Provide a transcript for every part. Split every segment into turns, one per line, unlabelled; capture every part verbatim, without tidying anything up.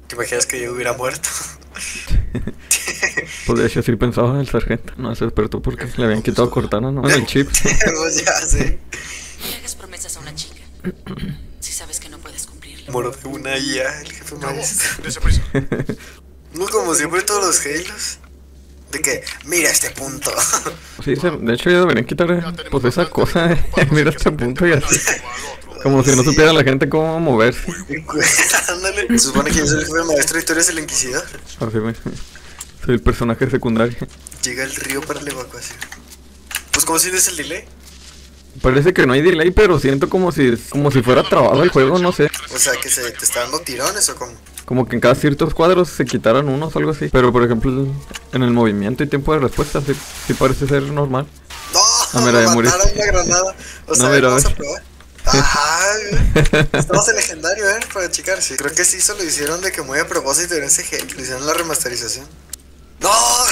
¿Te imaginas que yo hubiera muerto?
Pues de hecho sí pensaba en el sargento. No se despertó porque le habían quitado Cortana, ¿no? En el chip.
Pues ya sé.
Le hagas promesas a una chica. Si sabes que no puedes cumplirlo.
Moro de una I A, el jefe maestro.
Dese prisa.
No, como siempre todos los Halos. De que, mira este punto.
Sí, se- de hecho ya deberían quitar eh, pues esa cosa de mira este punto y así. Como si no
Sí.
supiera la gente cómo moverse.
Ándale. Se supone que yo soy el jefe maestro y tú eres el inquisidor.
Así me... Soy el personaje secundario.
Llega el río para la evacuación. Pues, ¿cómo sientes el delay?
Parece que no hay delay, pero siento como si como si fuera trabado el juego, no sé.
O sea, que se te está dando tirones o cómo.
Como que en cada ciertos cuadros se quitaran unos o algo así. Pero por ejemplo, en el movimiento y tiempo de respuesta sí, sí parece ser normal.
No,
Ah, mira,
me
ya morí.
mataron la granada. O sea,
No, mira,
vamos
ve.
a probar. Ah, estamos en legendario, ¿eh? Para checar. Sí, creo que sí, eso lo hicieron de que muy a propósito en ese hate. Lo hicieron la remasterización. ¡No!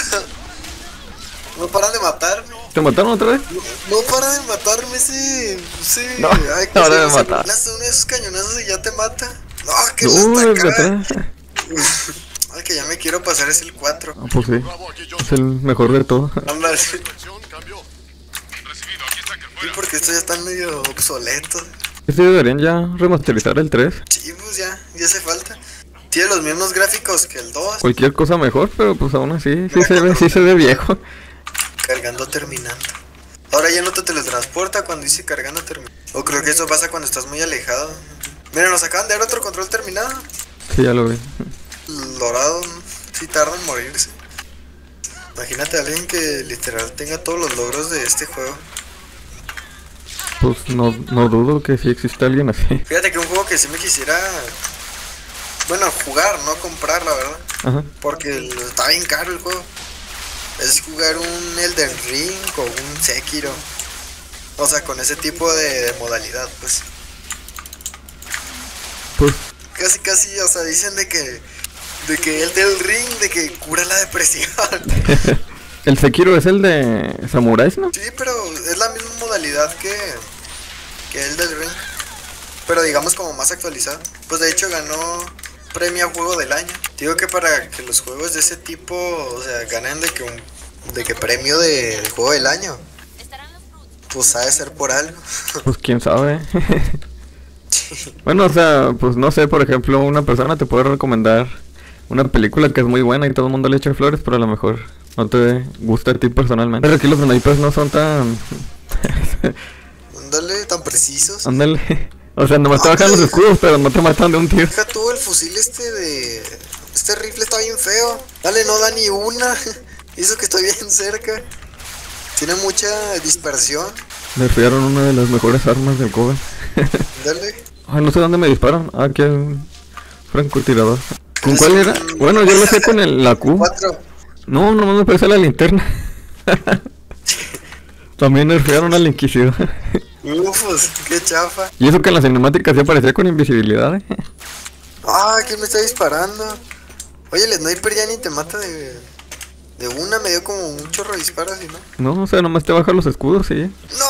No paran de matarme.
¿Te mataron otra vez?
No, no paran de matarme, sí. Sí.
No,
Ay, que
ahora me
se-
mata.
le hace uno de esos cañonazos y ya te mata. No, que
No,
no
desde
está acá.
atrás.
Ay, que ya me quiero pasar es el cuatro.
Ah, pues sí.
Bravo, aquí yo.
Es el mejor de todo.
Ándale.
Dirección, cambio. Recibido, aquí está que
Sí,
fuera.
porque esto ya está medio obsoleto.
Sí, deberían ya remasterizar el tres.
Sí, pues ya, ya hace falta. Tiene los mismos gráficos que el dos.
Cualquier cosa mejor, pero pues aún así, sí se ve, sí se ve viejo.
Cargando terminando. Ahora ya no te teletransporta cuando dice cargando terminando. O creo que eso pasa cuando estás muy alejado. Mira, nos acaban de dar otro control terminado.
Sí, ya lo vi.
El dorado sí tarda en morirse. Imagínate a alguien que literal tenga todos los logros de este juego.
Pues no, no dudo que sí exista alguien así.
Fíjate que un juego que sí me quisiera, bueno, jugar, no comprar, la verdad.
Ajá.
Porque el- está bien caro el juego. Es jugar un Elden Ring o un Sekiro. O sea, con ese tipo de, de modalidad, pues.
Pues
Casi, casi, o sea, dicen de que, de que el del ring, de que cura la depresión.
el Sekiro es el de Samuráis, ¿no?
Sí, pero es la misma modalidad que, que el del ring. Pero digamos como más actualizado. Pues de hecho ganó premio a juego del año. Digo que para que los juegos de ese tipo, o sea, ganen de que un, de que premio del juego del año, pues ha de ser por algo.
Pues quién sabe. Bueno, o sea, pues no sé, por ejemplo, una persona te puede recomendar una película que es muy buena y todo el mundo le echa flores, pero a lo mejor no te gusta a ti personalmente. Pero aquí los snipers no son tan...
Ándale, tan precisos.
Ándale. O sea, nomás te bajan los escudos, pero no te matan de un tiro.
Deja tú el fusil este de... Este rifle está bien feo. Dale, no da ni una. Hizo que estoy bien cerca. Tiene mucha dispersión.
Me fiaron una de las mejores armas del cover.
Dale.
Ay, no sé dónde me disparan. Ah, aquí hay un francotirador. ¿Con cuál era? Bueno, yo lo sé con el, la Q.
Cuatro.
No, no me parece la linterna. También nerfearon a la Inquisidor.
Ufos, qué chafa.
Y eso que en la cinemática sí aparecía con invisibilidad, ¿eh?
Ah, ¿quién me está disparando? Oye, el sniper ya ni te mata de... De una, me dio como un chorro de disparos y no.
No, o sea, nomás te baja los escudos, sí.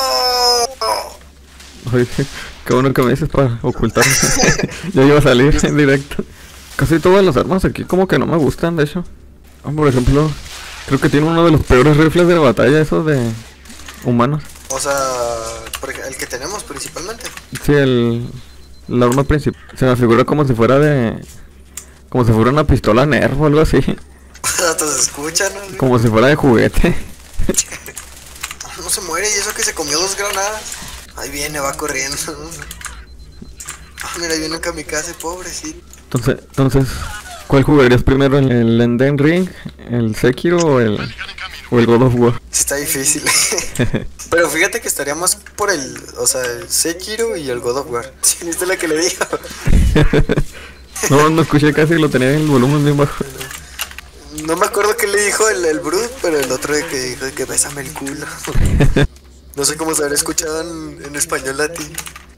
¡No!
Oye, qué bueno que me dices para ocultarme. Ya iba a salir en directo. Casi todas las armas aquí como que no me gustan, de hecho. Ah, por ejemplo, creo que tiene uno de los peores rifles de batalla, esos de humanos.
O sea, por ej- el que tenemos principalmente.
Sí, el... La arma principal. Se me figura como si fuera de... Como si fuera una pistola Nerf o algo así.
Hasta se escucha, ¿no?
Como si fuera de juguete.
No se muere y eso que se comió dos granadas. Ahí viene, va corriendo. Ah, mira, ahí viene un kamikaze, pobrecito.
Entonces, entonces, ¿cuál jugarías primero? ¿El, el Elden Ring, el Sekiro o el, o el God of War?
Sí, está difícil. Pero fíjate que estaríamos por el, o sea, el Sekiro y el God of War. ¿Sí viste la que le dijo?
No, no escuché casi, lo tenía en el volumen bien bajo.
No me acuerdo qué le dijo el, el Brute, pero el otro de que dijo que bésame el culo. No sé cómo se habrá escuchado en, en español latino.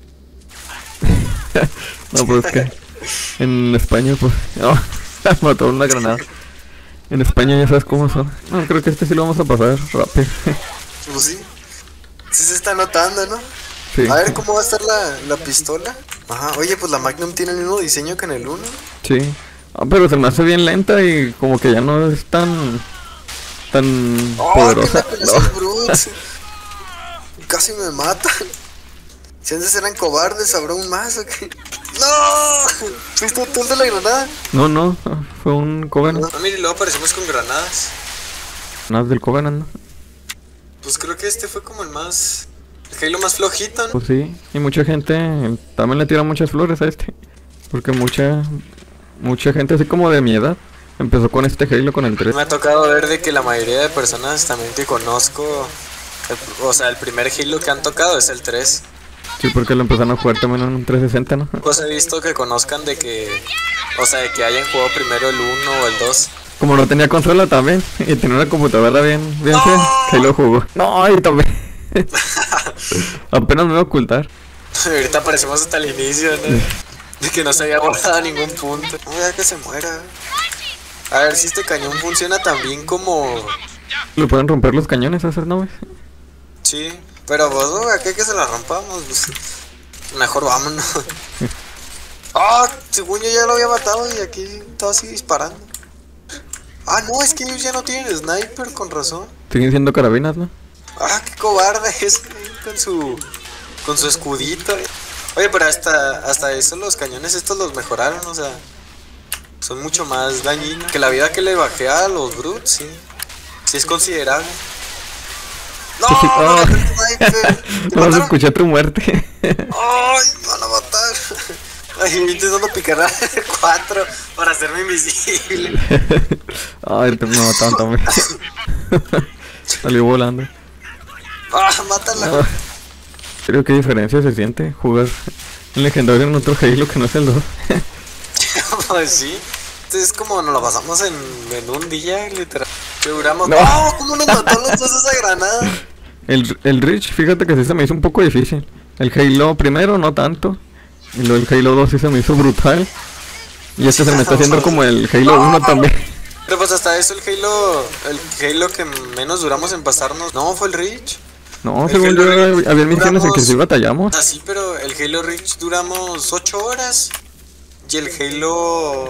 No, pues es que en España, pues... No, mató una granada. En España ya sabes cómo son. No, creo que este sí lo vamos a pasar rápido.
Pues sí. Sí se está notando, ¿no?
Sí,
A ver cómo va a estar la, la pistola. Ajá, oye, pues la Magnum tiene el mismo diseño que en el uno.
sí. Ah, pero se me hace bien lenta y como que ya no es tan... tan
Oh,
poderosa.
¿qué onda con esos brutes? Casi me matan. Si antes eran cobardes, habrá un más o qué. ¡No! ¿Fuiste tú el de la granada?
No, no, fue un Covenant.
No, mire, luego aparecemos con granadas.
Nada del Covenant, ¿no?
Pues creo que este fue como el más... El Halo más flojito, ¿no?
Pues sí, y mucha gente también le tira muchas flores a este. Porque mucha... mucha gente así como de mi edad empezó con este Halo, con el tres.
Me ha tocado ver de que la mayoría de personas también que conozco... el- o sea, el primer Halo que han tocado es el tres.
Sí, porque lo empezaron a jugar también en un trescientos sesenta, ¿no?
Pues he visto que conozcan de que... O sea, de que hayan jugado primero el uno o el dos.
Como no tenía consola también, y tenía una computadora bien, bien
¡No!
fea, Halo jugó. No, y también. Apenas me voy a ocultar.
Ahorita aparecemos hasta el inicio, ¿no? De que no se había guardado ningún punto. No, ya que se muera. A ver si este cañón funciona tan bien como...
¿Le pueden romper los cañones a esas naves?
Sí, pero pues no, acá que se la rompamos, pues, mejor vámonos. Ah, según yo ya lo había matado y aquí estaba así disparando. Ah, no, es que ellos ya no tienen sniper, con razón.
Siguen siendo carabinas, ¿no?
Ah, qué cobarde es con su con su escudito. Oye, pero hasta hasta eso los cañones estos los mejoraron, o sea, son mucho más dañinos que la vida que le bajé a los brutes, sí. Sí es considerable. ¡No!
Sí,
¡Me
oh.
mató el sniper! ¿Te
No se
mataron?
escuché tu muerte.
¡Ay! ¡Me van a matar! Ay, intentando picar a cuatro para hacerme invisible.
Ay, te me mataron también. Salió volando.
¡Ah! ¡Mátala!
Ah. Creo que diferencia se siente jugar en legendario en otro Halo que no es el dos.
Pues sí. Entonces es como nos lo pasamos en, en un día, literal. Que duramos.
No.
¡Oh! ¿Cómo nos mató los dos esa granada?
El, el Reach, fíjate que sí se me hizo un poco difícil. El Halo primero no tanto. Y luego el Halo dos sí se me hizo brutal. Y este se me está haciendo como el Halo uno también.
Pero pues hasta eso el Halo, el Halo que menos duramos en pasarnos, no, fue el Reach.
No,
El
según
Halo
yo
Reach
había misiones en que
duramos-
sí batallamos.
Ah, sí, pero el Halo Reach duramos ocho horas. Y el Halo...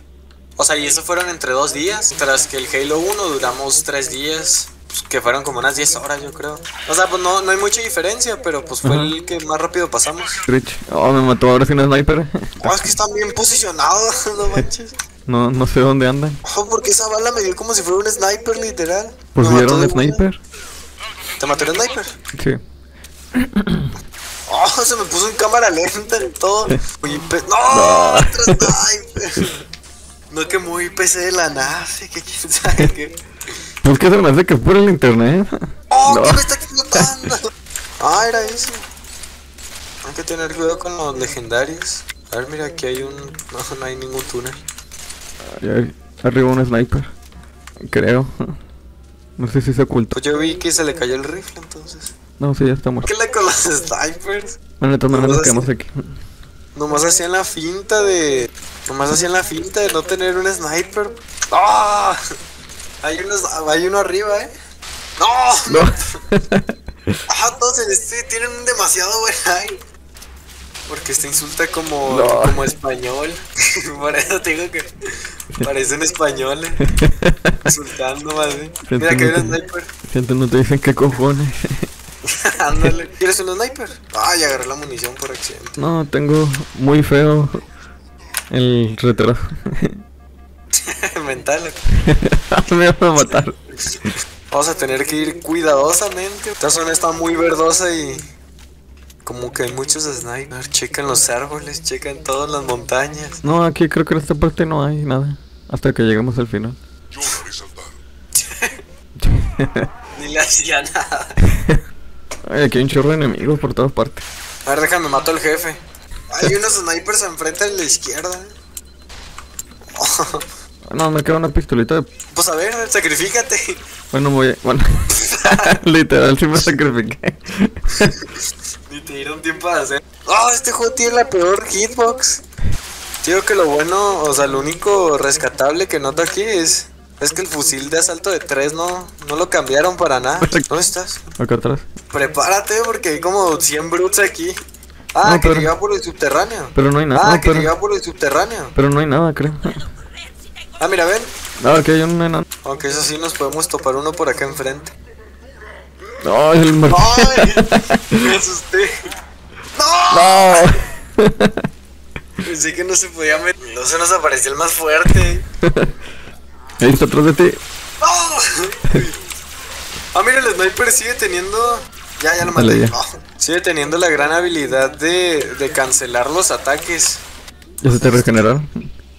O sea, y eso fueron entre dos días. Tras que el Halo uno duramos tres días. Pues, que fueron como unas diez horas, yo creo. O sea, pues no, no hay mucha diferencia, pero pues fue
Ajá.
el que más rápido pasamos.
Reach. Oh, me mató ahora sin sniper.
Oh, es que están bien posicionados, no manches.
No, no sé dónde andan.
Oh, porque esa bala me dio como si fuera un sniper, literal.
Pues
Me mató
vieron
de una.
sniper.
¿Te mató el sniper?
Sí.
Oh, se me puso en cámara lenta en todo. Muy pe- ¡No!
No.
¡Otro sniper! No, que muy P C de la nave, que quién sabe qué.
Pues que se me hace que es por el internet.
¡Oh,
No.
qué me está explotando! Ah, era eso. Hay que tener cuidado con los legendarios. A ver, mira, aquí hay un... No, no hay ningún túnel.
Ay, ay, arriba un sniper. Creo. No sé si se ocultó.
Pues yo vi que se le cayó el rifle, entonces.
No, sí, ya está muerto.
¿Qué le con los snipers?
Bueno, de todas maneras nos quedamos aquí.
Nomás hacían la finta de... Nomás hacían la finta de no tener un sniper. ¡Ah! Hay, unos, hay uno arriba, ¿eh? ¡No!
No.
Ah, todos en este tienen un demasiado buen aire. Porque este insulta como,
No.
como español. Por eso te digo que parecen españoles. Insultando más bien. Mira que hay un sniper.
Gente, no te dicen qué cojones.
Ándale. ¿Quieres un sniper? Ay, agarré la munición por accidente.
No, tengo muy feo el retraso.
Mental.
Me van a matar.
Vamos a tener que ir cuidadosamente. Esta zona está muy verdosa y como que hay muchos snipers. Checan los árboles, checan todas las montañas.
No, aquí creo que en esta parte no hay nada. Hasta que lleguemos al final.
Yo no haré saltar.
Ni le hacía nada.
Ay, aquí hay un chorro de enemigos por todas partes.
A ver, déjame, mato al jefe. Hay unos snipers enfrente a la izquierda.
No, me queda una pistolita de...
Pues a ver, sacrifícate.
Bueno, voy a... Bueno, literal, sí me sacrifiqué.
Ni te dieron tiempo de hacer. Oh, este juego tiene la peor hitbox. Digo que lo bueno, o sea, lo único rescatable que noto aquí es es que el fusil de asalto de tres no, no lo cambiaron para nada. ¿Dónde estás?
Acá atrás.
Prepárate porque hay como cien brutes aquí. Ah,
No,
que
pero-
llegaba por el subterráneo.
Pero no hay nada.
Ah,
no,
que
pero,
llegaba por el subterráneo.
pero no hay nada, creo.
Ah, mira, ven.
No, aquí hay un enano.
Aunque eso sí, nos podemos topar uno por acá enfrente.
No, es el mar...
¡Ay! Me asusté. ¡No!
No.
Pensé que no se podía meter. No se nos apareció el más fuerte.
Ahí está atrás de ti.
¡Oh! Ah, mira, el sniper sigue teniendo. Ya, ya lo maté.
Dale, ya.
Oh, sigue teniendo la gran habilidad de, de cancelar los ataques.
Ya se te regeneraron.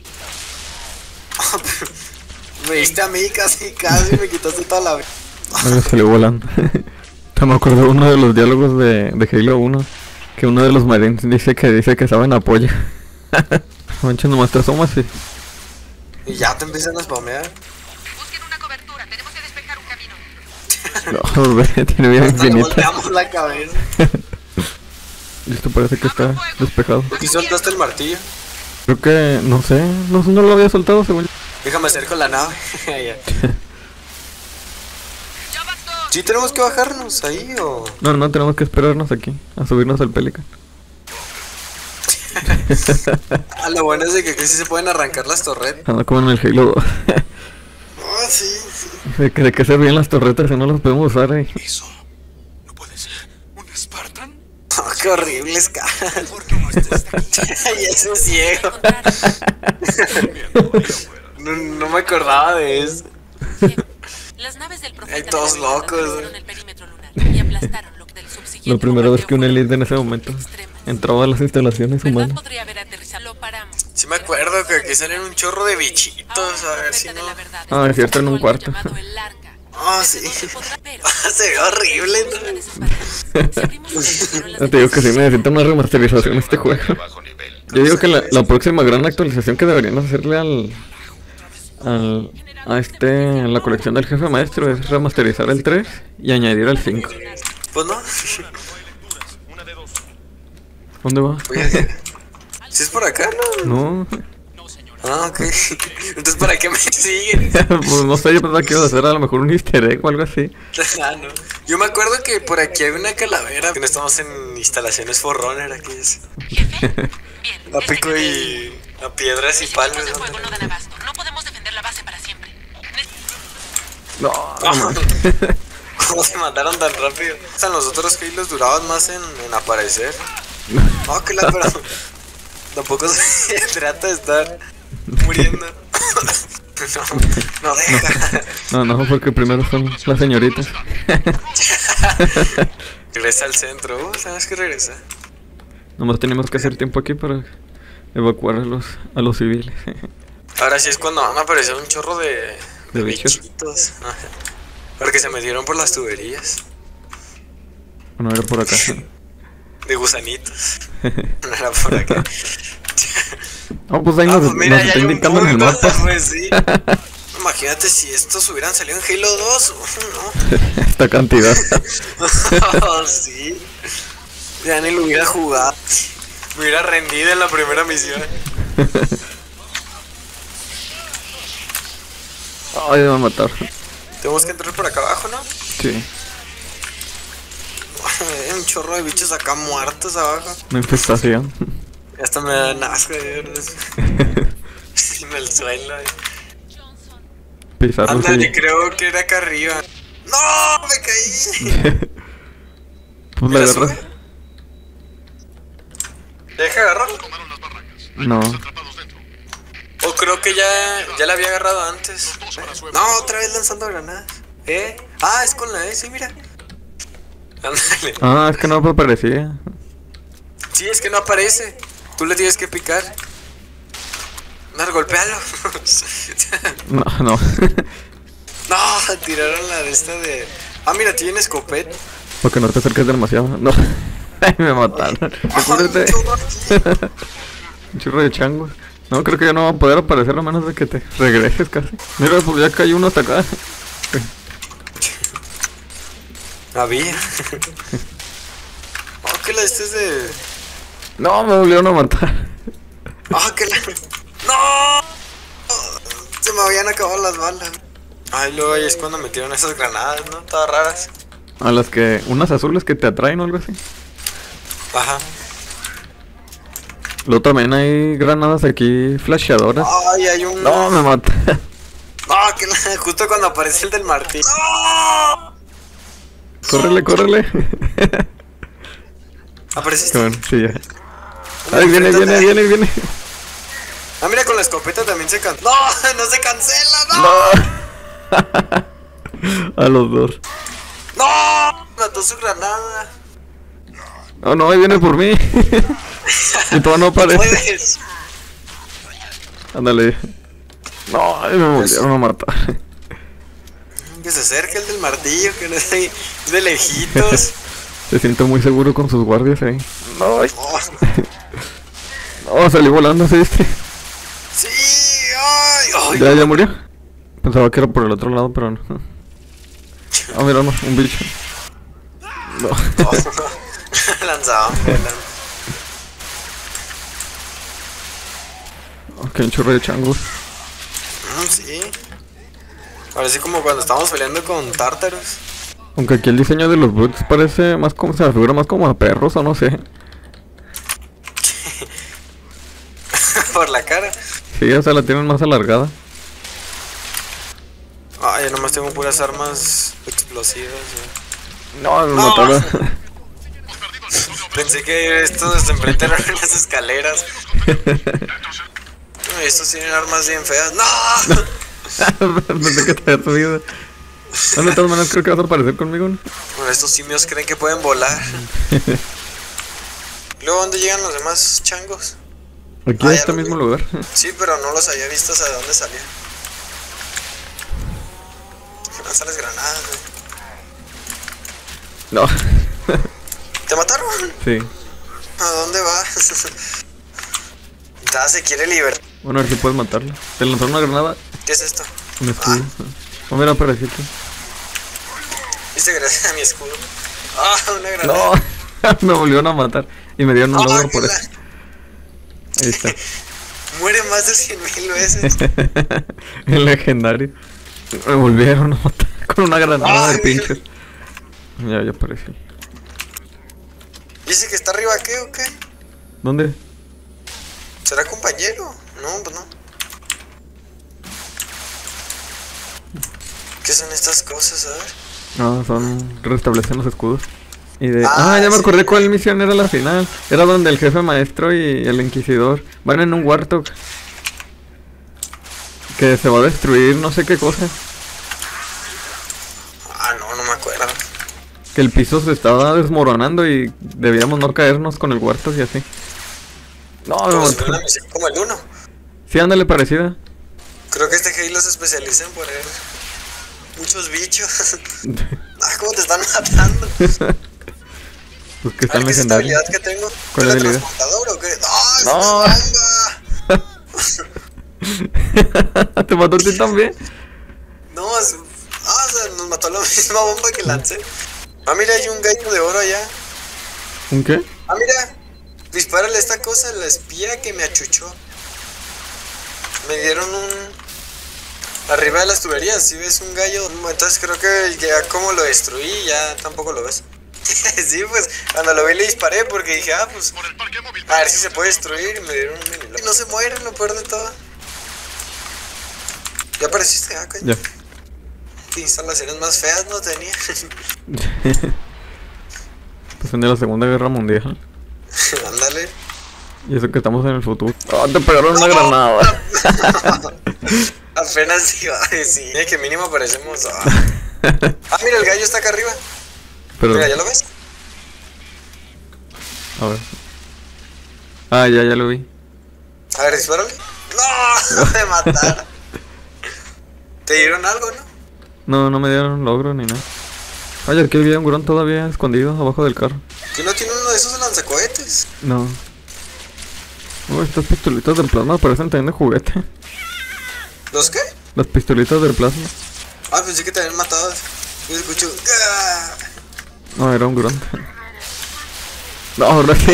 Me diste a mí casi, casi me quitaste toda la vida.
Me salió volando. Me acuerdo uno de los diálogos de, de Halo uno. Que uno de los marines dice que dice que saben apoyo. Mancha, nomás te asomas y...
Y ya te empiezan a spamear.
Busquen una cobertura, tenemos que despejar un camino.
No, ve, tiene vida
Hasta le
infinita.
volteamos la cabeza.
Y esto parece que está despejado.
¿Por qué soltaste el martillo?
Creo que, no sé, no, no lo había soltado según yo.
Déjame acerco la nave. Ya.
¡Ya bastó!
¿Sí tenemos que bajarnos ahí o...?
No, no, tenemos que esperarnos aquí, a subirnos al Pelican.
Ah, lo bueno es de que aquí sí se pueden arrancar las torretas.
Anda como en el Halo dos.
Ah, sí, sí.
¿De, que- de qué servían las torretas si no las podemos usar ahí?
Eso. No puede ser. ¿Un Spartan?
Oh, qué horribles caras.
¿Por qué no estés aquí?
Ay, ese es ciego. No, no me acordaba de eso.
Las naves del profeta
Ay, todos
de la Navidad
locos,
atravesaron
eh.
el perímetro lunar y aplastaron lo que del subsiguiente
La primera vez que un
bombardeo
elite en ese
fueron
momento
extremas.
entraba a las instalaciones
¿Verdad?
humanas.
Podría haber aterrizado. Lo paramos.
Sí me acuerdo que aquí salen un chorro de bichitos.
Ahora
A ver
el
si
profeta
no...
de la verdad
Ah, es cierto, en un
algo
cuarto.
llamado el Arca.
Ah, sí.
Desde donde podrá- pero-
Se ve horrible, ¿no?
Si abrimos el sitio, las
Ya te digo que sí necesita una remasterización este juego.
Bajo nivel.
Yo digo que la, la próxima gran actualización que deberían hacerle al... al a este... a la colección del jefe maestro es remasterizar el tres y añadir el cinco.
Pues no.
¿Dónde va?
Voy a decir. Si es por acá, ¿no?
No,
Ah, ok. Entonces, ¿para qué me siguen?
pues no sé, yo pensaba que iba a hacer a lo mejor un easter egg o algo así.
Ah, no. Yo me acuerdo que por aquí hay una calavera. Que no estamos en instalaciones Forerunner aquí. Es.
Bien,
A
este
pico y. A piedras y palos.
Los de
¿no?
fuego no dan abasto. No podemos defender la base para siempre.
No,
Ah, ¿cómo se mataron tan rápido? O sea, los otros Halos duraban más en, en aparecer. No, que la pero tampoco se trata de estar muriendo. No, no deja.
no, no, porque primero son las señoritas.
Regresa al centro. Uh, ¿sabes qué regresa?
Nomás tenemos que hacer tiempo aquí para evacuar a los, a los civiles.
Ahora sí es cuando van a aparecer un chorro de,
De bichos.
bichitos. Ajá. Porque se metieron por las tuberías.
Bueno, era por acá.
De gusanitos. No era por acá.
Oh, pues ahí
Ah,
nos,
pues mira,
nos
ya
está
hay un
indicando en el
punto,
mapa.
pues sí. Imagínate si estos hubieran salido en Halo dos. No.
Esta cantidad.
Oh, sí. Ya ni lo hubiera jugado. Me hubiera rendido en la primera misión.
Ay, me va a matar.
Tenemos que entrar por acá abajo, ¿no?
Sí,
Hay un chorro de bichos acá muertos abajo.
una infestación.
Hasta me dan asco de verlos. En el suelo.
Pisarlos
Ándale,
y...
creo que era acá arriba. ¡No! ¡Me caí!
Pues la
Mira,
agarras.
sube. ¿Deja agarrarlo?
Tomaron las barracas.
No.
Atrapados dentro.
O creo que ya, ya la había agarrado antes.
Dos para su
No, otra vez lanzando granadas. ¿Eh? Ah, es con la S, mira. Ándale.
Ah, es que no aparecía.
Sí, es que no aparece. Tú le tienes que picar. No, golpealo.
No, no.
No, tiraron la de esta de. Ah, mira, tiene escopeta.
Porque no te acerques demasiado. No. Ay, me mataron. Recuérdate. Un churro de changos. No, creo que ya no va a poder aparecer a menos de que te regreses casi. Mira, pues ya cayó uno hasta acá.
Había. Oh, que la de este es de.
No, me volvieron a matar.
Ah, que la. ¡No! Se me habían acabado las balas. Ay, luego ahí es cuando metieron esas granadas, ¿no? Todas raras.
A las que... unas azules que te atraen o algo así.
Ajá.
Luego también hay granadas aquí flasheadoras.
Ay, hay un.
No, me mata.
No, que la- justo cuando aparece el del martillo. ¡No!
Córrele, córrele.
¿Apareciste?
Bueno, sí, ya. Ay, viene, viene, viene, viene.
Ah, mira, con la escopeta también se cancela. ¡No! ¡No se cancela! ¡No!
No. A los dos.
¡No! Mató su granada.
Oh, no, ahí viene por mí. Y todo no aparece.
Puedes.
Ándale. No, ay, me volvieron a matar.
Que se acerque el del martillo, que no es de, de lejitos.
Se siente muy seguro con sus guardias ahí. No, ay.
Oh,
No, salí volando, ¿sí viste?
sí, ay, ay.
Ya, ya murió. Pensaba que era por el otro lado, pero no. Ah, mira, no, un bicho. No.
Lanzaban volando.
Ok, un chorro de changos.
Mm, sí. Parece como cuando estábamos peleando con tártaros.
Aunque aquí el diseño de los boots parece más como, se me figura más como a perros o no sé.
Por la cara.
Sí, o sea, la tienen más alargada.
Ay, yo nomás tengo puras armas explosivas. eh.
No, me
No.
mataron.
Pensé que estos se enfrentaron en las escaleras. Ay, estos tienen armas bien feas. ¡No!
Pensé que te había subido. No, de todas maneras creo que vas a aparecer conmigo, ¿no?
Bueno, estos simios creen que pueden volar. Luego, ¿dónde llegan los demás changos?
Aquí
Ah,
en
ya
este
lo
mismo
vi.
lugar.
Sí, pero no los había visto hasta de dónde salían. Lanzarles granadas, güey.
No.
¿Te mataron?
Sí.
¿A dónde va? Ya se quiere liberar.
Bueno, a ver si puedes matarlo. Te lanzaron una granada.
¿Qué es esto?
Un escudo. Oh, mira, apareció aquí.
¿Viste gracias a mi escudo? Ah, una granada.
No. Me volvieron a matar. Y me dieron un
Ah,
logro por
que la-
eso. Ahí está.
Muere más de cien mil veces.
El legendario. Me volvieron a matar con una granada de
Ay.
pinches. Ya, ya apareció.
¿Dice que está arriba qué o qué?
¿Dónde?
¿Será compañero? No, pues no. ¿Qué son estas cosas? A ver.
No, son restablecen los escudos. Y de...
Ah,
Ah, ya me
sí.
acordé cuál misión era la final. Era donde el jefe maestro y el inquisidor van en un Warthog. Que se va a destruir no sé qué cosa.
Ah, no, no me acuerdo.
Que el piso se estaba desmoronando y debíamos no caernos con el Warthog y así. No, me
Como, si
mató.
fuera una misión como el uno.
Sí, ándale parecida.
Creo que este Halo se especializa en poner muchos bichos. Ah, ¿cómo te están matando?
Pues que
A ver,
están
¿qué es esta
legendarios.
habilidad que tengo?
¿Cuál
¿Es la
habilidad?
transportadora o qué? ¡Ah, es
No.
una bomba!
¿Te mató a ti también?
No, es... Ah, o sea, nos mató la misma bomba que lancé. Ah, mira, hay un gallo de oro allá.
¿Un qué?
Ah, mira. Dispárale a esta cosa, la espía que me achuchó. Me dieron un... Arriba de las tuberías, si ves un gallo. Entonces creo que ya como lo destruí, ya tampoco lo ves. Sí, pues cuando lo vi le disparé porque dije, ah, pues
Por el parque móvil.
a ver si se puede destruir. Y me dieron un mini. Y no se mueren, lo peor de todo. Ya apareciste, ah, coño.
Ya.
Qué instalaciones más feas no tenía.
Pues en la Segunda Guerra Mundial.
Ándale.
Y eso que estamos en el futuro. ¡Ah, te pegaron una granada!
Apenas iba a decir que mínimo aparecemos. Ah. Ah, mira, el gallo está acá arriba.
Pero,
Mira, ¿ya lo ves?
a ver. Ah, ya, ya lo vi.
A ver, dispárale. ¡No! Me mataron. ¿Te dieron algo, no?
No, no me dieron logro ni nada. Oye, aquí había un gurón todavía escondido abajo del carro.
¿Que no tiene uno de esos lanzacohetes?
No. Oh, estas pistolitas del plasma parecen también de juguete.
¿Los qué?
Las pistolitas del plasma.
Ah, pensé que te habían matado. Yo escucho. ¡Ah!
No, era un gurón. No, ahora sí.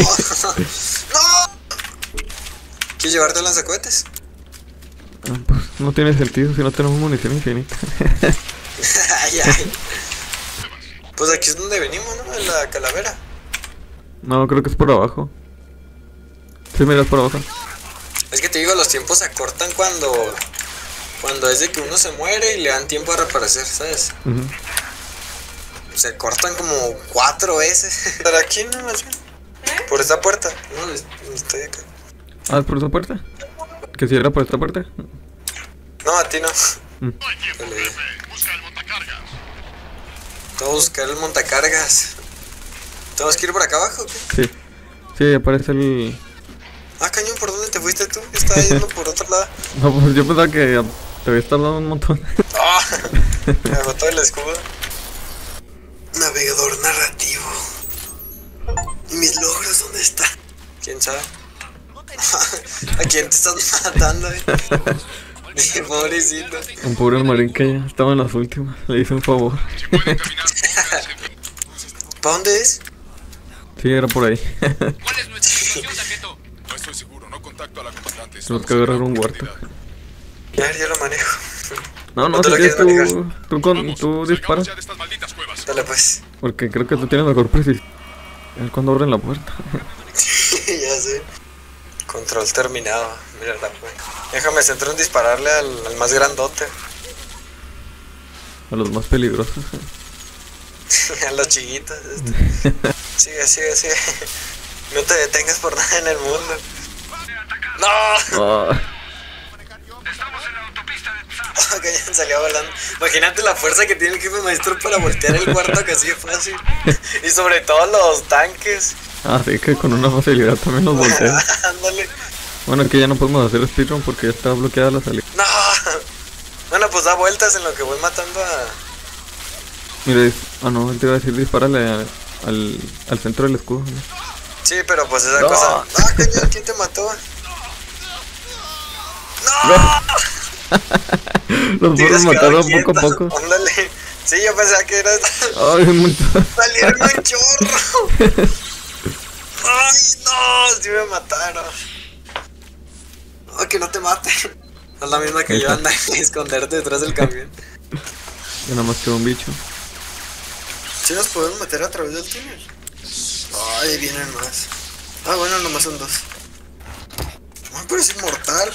¡No! ¿Quieres llevarte el lanzacohetes?
Ah, pues no tiene sentido si no tenemos munición infinita.
Ay, ay. Pues aquí es donde venimos, ¿no? En la calavera.
No, creo que es por abajo. Sí, miras por abajo.
Es que te digo, los tiempos se acortan cuando cuando es de que uno se muere y le dan tiempo a reaparecer, ¿sabes?
Uh-huh.
Se cortan como cuatro veces. ¿Para quién no más? Por esta puerta. No, estoy acá.
Ah, ¿es por esa puerta? ¿Que si era por esta puerta?
No, a ti no.
Mm.
No hay tiempo, jefe. Busca el montacargas.
Tengo que buscar el montacargas. ¿Tenemos que ir por acá abajo o qué?
Sí. Sí, aparece el...
Ah, cañón, ¿por dónde te fuiste tú? Yo estaba yendo por otro lado.
No, pues yo pensaba que te había tardado un montón.
¡Ah! Me botó el escudo. Navegador narrativo. ¿Y mis logros dónde están? ¿Quién sabe? ¿A quién te estás matando, eh? Pobrecito.
Un pobre marín que ya estaba en las últimas. Le hice un favor.
Si pueden caminar con sargento.
¿Para dónde es?
Sí, era por ahí.
¿Cuál es nuestra situación, sargento? No estoy seguro, no contacto a la comandante.
Tenemos que agarrar un huerto.
Ya, ya lo manejo.
No, no,
¿O tú
si
lo
quieres
quieres
tú, tú, con, tú disparas.
Ya de estas malditas cuevas.
Dale pues.
Porque creo que tú tienes mejor precisión. Es cuando abren la puerta.
Ya sé. Control terminado. Mira la pues. Déjame centro en dispararle al, al más grandote.
A los más peligrosos.
A los chiquitos. Este. Sigue, sigue, sigue. No te detengas por nada en el mundo. ¡No!
Oh,
Estamos en la autopista de Zap.
Oh, que ya salió volando. Imagínate la fuerza que tiene el jefe maestro para voltear el cuarto que así de fácil. Y sobre todo los tanques.
así que con una facilidad también los voltea.
Ándale.
Bueno, aquí ya no podemos hacer speedrun porque ya está bloqueada la salida.
No. Bueno, pues da vueltas en lo que voy matando a...
Mira, dis- ah no, te iba a decir dispárale a- al, al centro del escudo. ¿No?
Sí, pero pues esa
No.
cosa... Ah, cañón, ¿quién te mató? ¡No!
Los
Tienes
fueron
que
matando
dar
poco a
quieto.
poco.
Ándale. Sí, yo pensaba que era...
Ay, mucho.
Salieron un chorro. Ay, no, sí me mataron. Oh, que no te mate. Es la misma que yo, anda a esconderte detrás del camión.
Ya nada más quedó un bicho.
¿Sí nos podemos meter a través del túnel? Ay, vienen más. Ah, bueno, nomás son dos. Ay, pero es inmortal.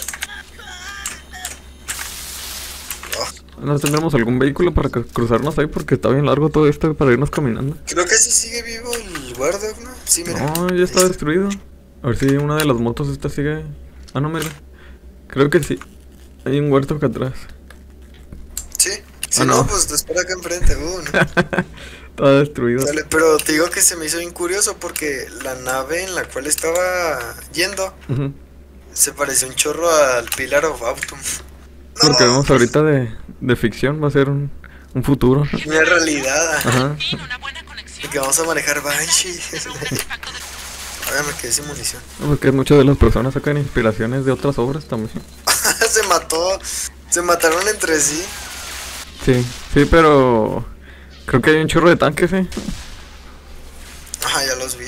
Oh,
¿No tendremos algún vehículo para cru- cruzarnos ahí? Porque está bien largo todo esto para irnos caminando.
creo que sí sigue vivo el Wardog, ¿no? Sí, mira.
No, ya está destruido. A ver si una de las motos esta sigue... Ah, no, mira. Creo que sí. Hay un huerto acá atrás.
Sí. Si
Ah,
no,
no.
pues te espera acá enfrente, uh, ¿no?
Está destruido.
Dale, pero te digo que se me hizo bien curioso porque la nave en la cual estaba yendo
Ujú.
se pareció un chorro al Pillar of Autumn.
Lo que vemos ahorita de, de ficción va a ser un, un futuro.
Una realidad, ajá.
Ajá.
Tiene una buena conexión.
Y que vamos a manejar Banshee.
Impacto de-
Ahora me quedé sin munición.
No, porque muchas de las personas sacan inspiraciones de otras obras también.
Se mató. Se mataron entre sí.
Sí, sí, pero... Creo que hay un chorro de tanques, eh.
Ajá, ya los vi.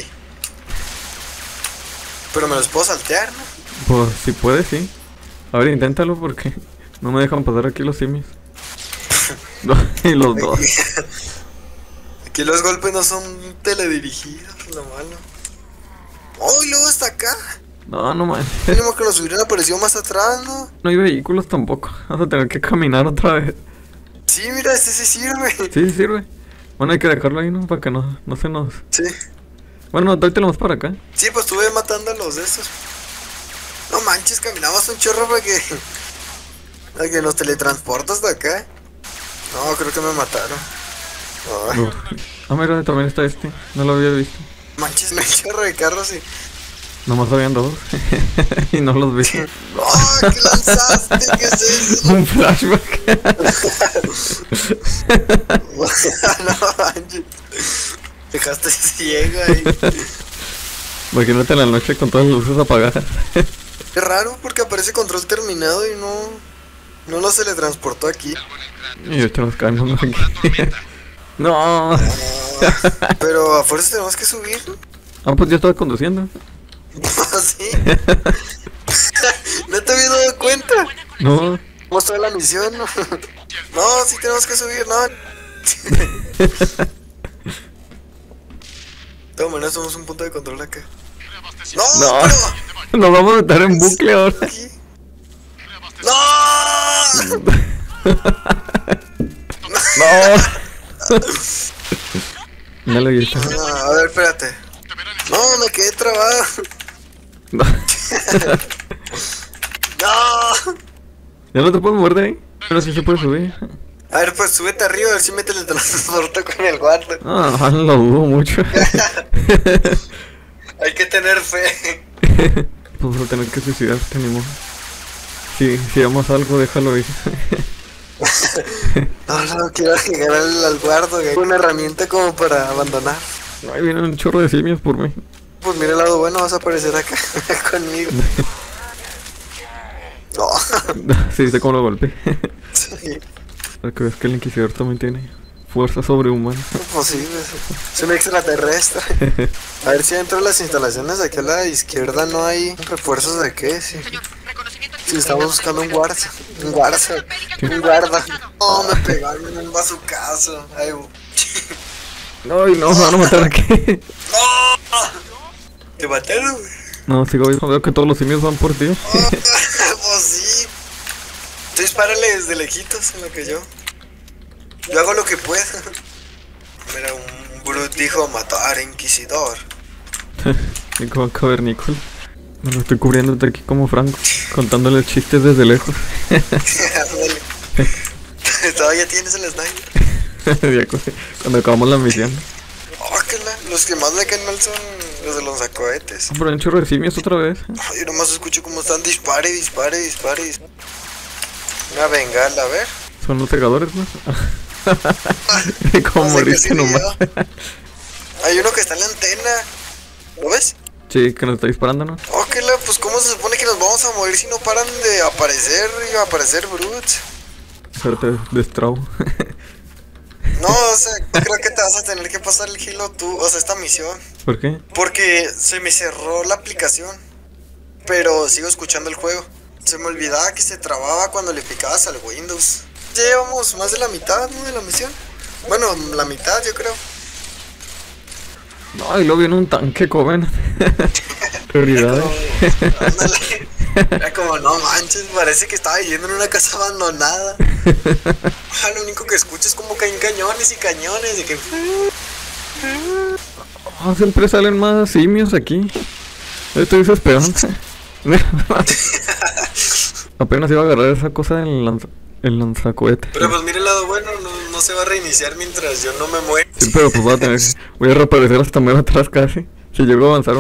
Pero me los puedo saltear, ¿no?
Pues si puedes, sí. A ver, inténtalo porque no me dejan pasar aquí los simios. No, y los dos.
Aquí los golpes no son teledirigidos, lo malo. Oh, y luego hasta acá.
No, no manches.
Mínimo que nos hubieran aparecido más atrás, ¿no?
No hay vehículos tampoco. Vas a tener que caminar otra vez.
Sí, mira, este sí sirve.
Sí, sí sirve. Bueno, hay que dejarlo ahí, ¿no? Para que no, no se nos...
Sí.
Bueno, tráete lo más para acá.
Sí, pues estuve matando a los de esos. No manches, caminamos un chorro para que... Para que nos teletransporta hasta acá. No, creo que me mataron. Ay,
Uf. Ah, mira, también está este. No lo había visto.
manches, me chorro de carros y...
Nomás habían dos. Y no los vi.
¡Ay, qué lanzaste! ¿Qué es eso?
Un flashback.
No manches. Dejaste ciego ahí.
Imagínate en la noche con todas las luces apagadas.
Qué raro, porque aparece control terminado y no... No lo se le transportó aquí.
Y de hecho nos caemos aquí. No.
Ah, pero a fuerza tenemos que subir, ¿no?
Ah, pues ya estaba conduciendo.
¿Sí? ¿No te habías dado cuenta?
No.
¿Cómo toda la misión? No, no, sí tenemos que subir, no. De todas maneras somos un punto de control acá. No,
No,
pero...
nos vamos a meter en bucle ahora.
Aquí. ¡No!
No. Dale, ahí está.
No, a ver, espérate. No, me quedé trabado.
No.
No.
Ya no te puedes mover de ahí. Pero sí se puede subir.
A ver, pues súbete arriba a ver si me teletransporto con el guarda.
Ah, lo dudo mucho.
Hay que tener fe.
Pues a tener que suicidarte, ni modo. Si, si amas algo, déjalo ahí.
No, no, quiero llegar al, al guardo, que hay una herramienta como para abandonar.
No, ahí vienen un chorro de simios por mí.
Pues mira el lado bueno, vas a aparecer acá conmigo. No.
Sí, sé cómo lo golpeé.
Sí,
Para que veas que el Inquisidor también tiene fuerza sobrehumana.
imposible. Es un extraterrestre. A ver si dentro de las instalaciones de aquí a la izquierda no hay refuerzos de qué. Sí. Si estamos buscando un guarda. Un guarda. Un guarda. No, me pegaron en un bazucazo. Ay, bu-
No, y no, me van a matar aquí.
¿Te mataron?
No, sigo vivo, veo que todos los simios van por ti.
Pues sí. Tú dispárale desde lejitos en lo que yo. Yo hago lo que pueda. Mira, un brut dijo matar a Inquisidor.
Y como cavernícola. Me lo estoy cubriéndote aquí como Franco, contándole chistes desde lejos.
Ándale. Todavía tienes el sniper.
Ya cu- cuando acabamos la misión.
Oh, que la- los que más me caen mal son los de los sacohetes.
Ah, pero hay un chorro de simios otra vez.
Ay, yo nomás escucho cómo están dispare, dispare, dispare, dispare. Una bengala, a ver.
Son los segadores, ¿no? Como
No sé
moriste
qué
nomás.
video. Hay uno que está en la antena. ¿Lo ves?
Sí, que nos está disparando, ¿no?
Oh, que la, pues cómo se supone que nos vamos a morir si no paran de aparecer y aparecer brutes.
Suerte de Straw.
No, o sea, yo creo que te vas a tener que pasar el hilo tú, o sea, esta misión.
¿Por qué?
Porque se me cerró la aplicación, pero sigo escuchando el juego. Se me olvidaba que se trababa cuando le picabas al Windows. Ya llevamos más de la mitad, ¿no? De la misión. Bueno, la mitad yo creo.
No, y luego viene un tanque, Coven. Prioridades.
Ándale. Era como, no manches, parece que estaba viviendo en una casa abandonada. Ah, lo único que escucho es como caen cañones y cañones. De que...
Oh, siempre salen más simios aquí. Yo estoy desesperado. Apenas iba a agarrar esa cosa del lanza, el lanzacohete.
Pero pues mire el lado bueno, no, no se va a reiniciar mientras yo no me muera.
Sí, pero pues voy a tener. Voy a reaparecer hasta medio atrás casi. Si llego a avanzar.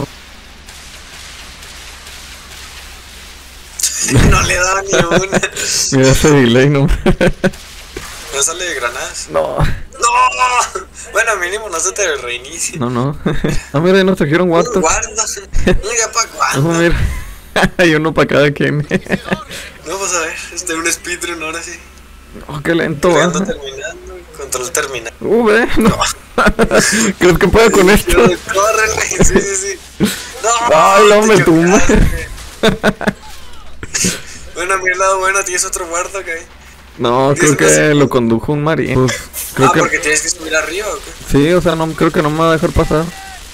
No le da ni una.
Mira ese delay, no.
No sale de granadas.
No,
¡No! Bueno, mínimo no se te reinicia.
no, no. Ah, mira, ahí nos trajeron guardas.
Guarda. Mira pa'
No,
cuándo.
mira. Hay uno para cada quien.
No, pues a ver, este un speedrun ahora sí.
Oh, qué lento va.
Ando terminando. Control terminal.
Uh, ve, no. ¿Crees que puedo con esto?
Córrele, sí, sí, sí. No,
Ay, no,
te
me tumba.
chocaste. Bueno, a mi lado bueno, tienes otro guarda que hay.
No, creo que lo condujo un marino. Pues, creo
Ah,
que.
porque tienes que subir arriba o qué.
Sí, o sea, no, creo que no me va a dejar pasar.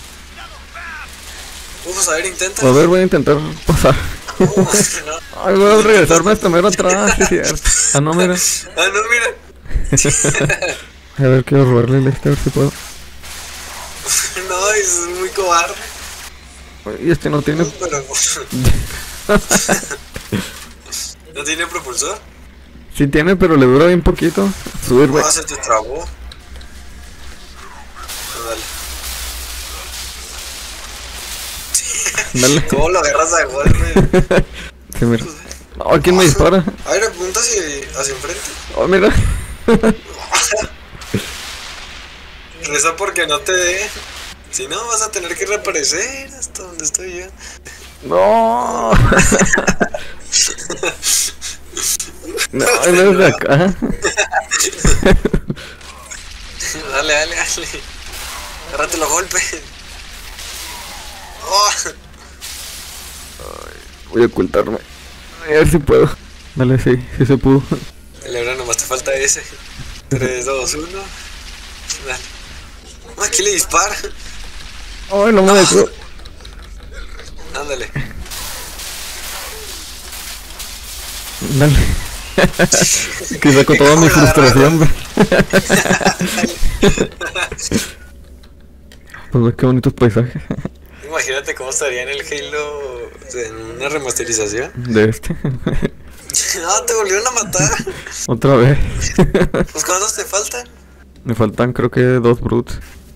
Uh, pues a ver, intenta.
A ver, voy a intentar pasar.
Uh, no.
Ay, voy a regresarme hasta mero atrás, sí, cierto. Ah, no, mira.
Ah, no, mira.
A ver, quiero robarle el este, a ver si puedo.
No, es muy cobarde.
Y este no tiene.
Pero... ¿No tiene propulsor?
Sí tiene, pero le dura bien poquito. Subir, güey.
No, se te trabó. No, dale.
Dale.
¿Cómo lo agarras a golpe?
Sí, mira. No, ¿quién me dispara?
A ver, apunta hacia, hacia enfrente.
Oh, mira.
Reza porque no te dé. Si no, vas a tener que reaparecer hasta donde estoy yo.
No. No, no es de acá.
Dale, dale, dale. Agárrate los golpes. Oh.
Voy a ocultarme. A ver si puedo. Dale, sí, sí se pudo.
Dale, ahora nomás te falta ese. tres, dos, uno. Dale. Ah, aquí le dispara.
Ay, no me dejó.
Ándale.
Dale. Que saco toda mi frustración, güey. Pues ve qué bonitos paisajes.
Imagínate cómo estaría en el Halo en una remasterización.
De este.
No, te volvieron a matar.
Otra vez.
Pues ¿cuántos te faltan?
Me faltan creo que dos brutes.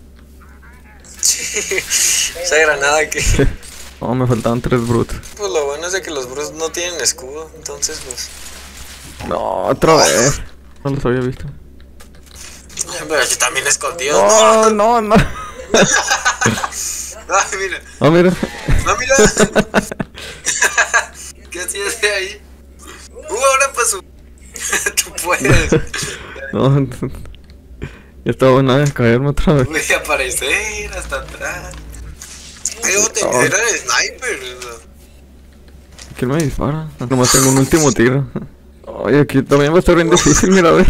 Esa granada que...
No, me faltaban tres brutes.
Pues lo bueno es de que los brutes no tienen escudo, entonces pues...
No, otra vez. No los había visto.
Pero aquí también escondidos.
No, no, no.
Ay, mira.
Ah, mira.
No, mira. ¿Qué hacías de ahí? Uh, ahora pasó. Tú puedes.
No, ya estaba buena de caerme otra vez.
Voy a aparecer hasta atrás. Ay, no, te
Oh.
era el sniper.
¿Quién me dispara? Nomás tengo un último tiro. Oye, aquí también va a estar bien difícil, mira, a ver.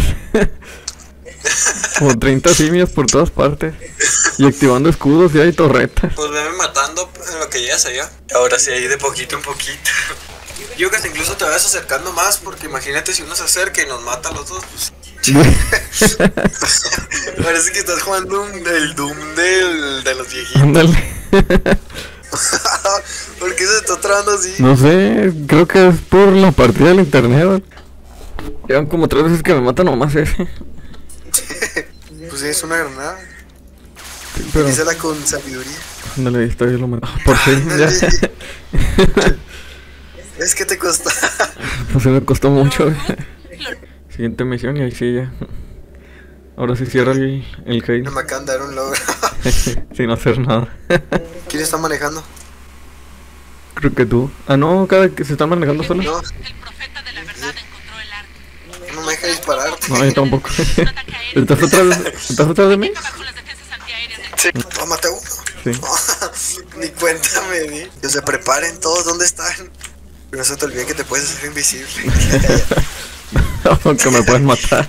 Como treinta simios por todas partes. Y activando escudos y hay torretas.
Pues veme matando en lo que llegas allá. Ahora sí, ahí de poquito en poquito. Yo que hasta incluso te vayas acercando más, porque imagínate si uno se acerca y nos mata a los dos. Pues... Parece que estás jugando un, el Doom del, de los viejitos.
Ándale.
¿Por qué se está trabando así?
No sé, creo que es por la partida del internet. Llevan como tres veces que me matan nomás ese.
Pues sí, es una granada.
Sí, pero...
Dísela con sabiduría.
Ándale, está bien lo mato. Por fin, ya.
Es que te costó.
Pues se me costó mucho. Siguiente misión y ahí sí ya. Ahora sí cierra el, el Halo.
No me acaban de dar un logro.
Sin hacer nada.
¿Quién está manejando?
Creo que tú. Ah, no, cada que se están manejando solos.
No,
El profeta de la verdad encontró el arca.
no me deja dispararte.
No, yo tampoco. ¿Estás atrás, ¿Estás atrás de mí?
Bajo las defensas antiaéreas del...
Sí. Oh, maté a uno.
Sí.
Ni cuenta me di. Que se preparen todos, ¿dónde están? Pero no se te olvide que te puedes hacer invisible.
Aunque me pueden matar.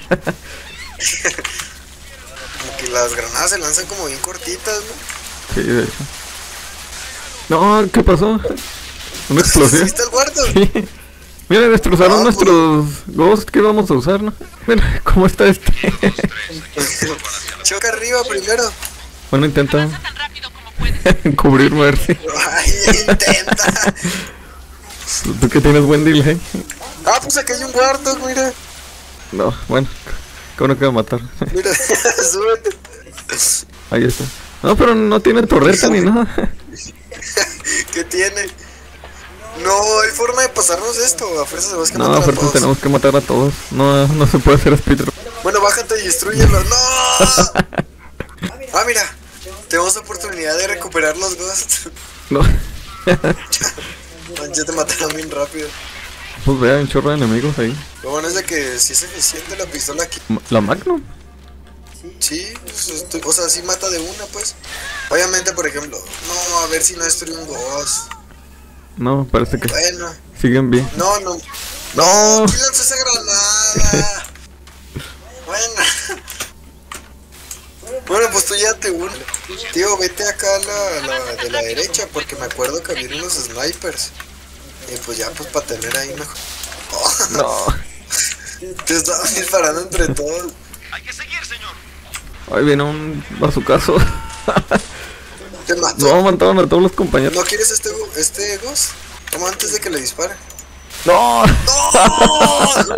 Como que las granadas se lanzan como bien cortitas, ¿no?
Sí, de hecho. No, ¿qué pasó? Una explosión.
¿Viste el cuarto?
Sí. Mira, destrozaron
Ah,
nuestros ghosts que íbamos a usar, ¿no? Mira, ¿cómo está este?
Choca arriba primero.
Bueno, intenta
Avanza tan rápido como puedes.
cubrirme a ver si...
Ay, intenta.
Tú que tienes buen delay.
Ah, pues acá hay un cuarto, mira.
No, bueno, que uno que va a matar.
Mira, súbete.
Ahí está. No, pero no tiene torreta ni nada.
¿Qué tiene? No, hay forma de pasarnos esto. A fuerza se vas a
No,
matar
a
a
fuerza
todos.
tenemos que matar a todos. No, no se puede hacer speedrun.
Bueno, bájate y destruyelo. ¡No! Ah, mira. Tenemos oportunidad de recuperar los ghosts.
No.
Ya te mataron bien rápido.
Pues vea, hay un chorro de enemigos ahí.
Lo bueno es de que si es eficiente la pistola aquí.
Ma- La Magnum.
Sí, pues, estoy- o sea, sí mata de una, pues. Obviamente, por ejemplo, no, a ver si no destruye un ghost.
No, parece que
Bueno,
siguen bien.
no, no.
No.
¿Quién lanzó esa granada? Bueno. Bueno, pues tú ya te uno. Tío, vete acá a la, la de la derecha, porque me acuerdo que había unos snipers. Y pues ya, pues para tener ahí mejor. Oh,
No.
te estaban disparando entre todos.
Hay que seguir, señor.
Ahí viene un bazucazo.
Te mató.
No, mataron a todos los compañeros.
¿No quieres este, go- este ghost? Toma antes de que le dispare.
No.
¡No!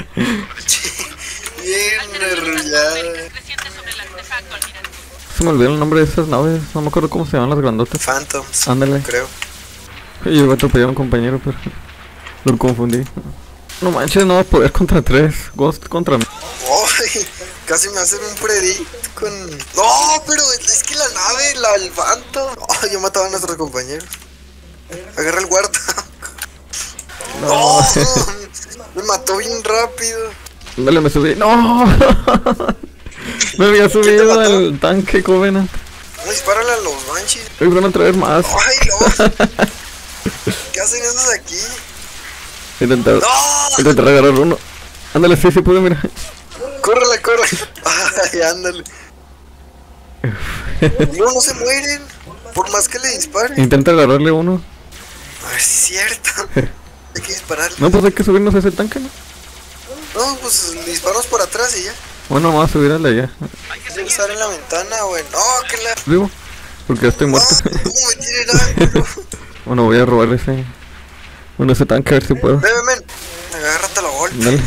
Bien arrullada.
Creciente sobre el artefacto, almirante.
Se me olvidó el nombre de esas naves. No me acuerdo cómo se llaman las grandotas.
Phantoms.
Ándale.
Creo.
Yo iba a atropellar a un compañero, pero lo confundí. No manches, no va a poder contra tres. Ghost contra mí.
¡Ay! Casi me hacen un predict con... ¡No! Pero es que la nave, la, el Phantom... ¡Oh! Yo mataba a nuestros compañeros. Agarra el guarda.
No.
¡No! Me mató bien rápido.
Dale, me subí. ¡No! Me había subido al tanque, Covenant.
No, dispárale a los Banshees.
Hoy van a traer más.
¡Ay, no! ¿Qué hacen esos aquí?
Intentar,
¡No!
intentar agarrar uno. Ándale, sí, sí pude, mira.
¡Córrele, corre! ¡Ay, ándale! No, no se mueren. Por más que le disparen.
Intenta agarrarle uno.
ver si es cierto. Hay que dispararle.
No, pues hay que subirnos a ese tanque, ¿no?
No, pues le disparamos por atrás y ya.
Bueno, vamos a subir a la allá.
Hay que estar en la ventana, güey. No, que la...
Vivo, porque ya estoy
No,
muerto.
¿cómo me tiene ángulo?
Bueno, voy a robar ese... Bueno, ese tanque a ver si puedo.
Bebe, men. Agárrate la golpe.
Dale.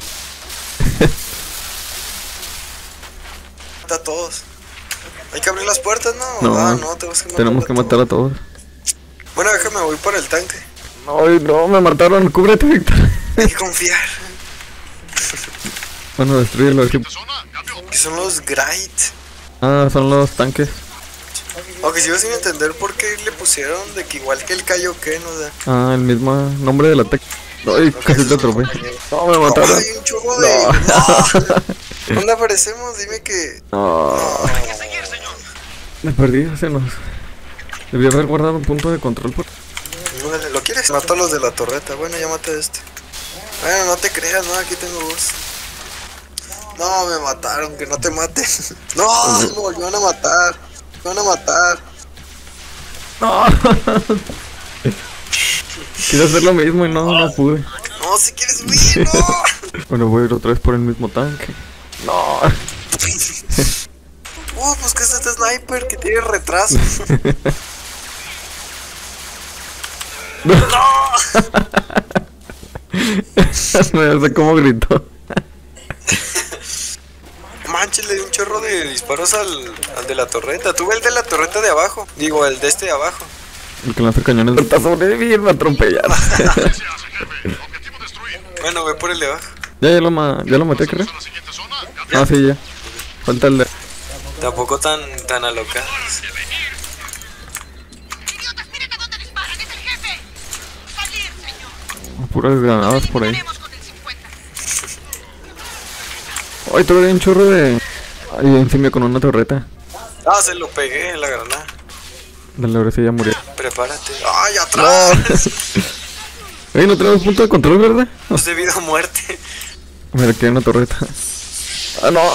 Mata a todos. Hay que abrir las puertas, ¿no?
No,
Ah, no, te vas a
tenemos que matar a todos.
Bueno, déjame, voy por el tanque.
Ay, no, me mataron. Cúbrete, Víctor.
Hay que confiar.
Bueno, destruyelo. Aquí.
Que son los Great.
Ah, son los tanques.
Aunque sigo sin entender por qué le pusieron de que igual que el Kaioken, o sea.
Ah, el mismo nombre del ataque. Ay, casi te atropellé. No, me mataron.
Hay un chorro de...
No.
No. ¿Dónde aparecemos? Dime que...
No.
No.
Me perdí, se nos... Debí haber guardado un punto de control por...
Órale, ¿lo quieres? Mato a los de la torreta. Bueno, ya maté a este. Bueno, no te creas, no, aquí tengo voz. No, me mataron, que no te maten. No, me volvieron a matar. Me van a matar.
No. Quiero hacer lo mismo y no, no pude.
No, si quieres huir, no.
Bueno, voy a ir otra vez por el mismo tanque. No.
Uh, pues que es este sniper que tiene retraso.
No sé cómo gritó.
Manches, le di un chorro de disparos al, al de la torreta. Tuve el de la torreta de abajo. Digo, el de este de abajo.
El que lanza cañones está sobrevivir, me atropellaron.
Bueno, voy por el de abajo.
Ya, ya lo, ma ya lo maté, creo. Ah, sí, ya. Falta el de...
Tampoco tan, tan alocados.
¡Idiotas, miren a dónde disparan! ¡Es el jefe! ¡Salir, señor!
Puras granadas por ahí.
Tenemos con el cincuenta.
Ay, todavía hay un chorro de... Ay, encima con una torreta.
Ah, se lo pegué en la granada.
Dale, ahora sí ya murió.
Prepárate. ¡Ay, atrás!
Ey, no tenemos punto de control, ¿verdad?
Es de vida o muerte.
Mira, aquí hay una torreta. Ah, no.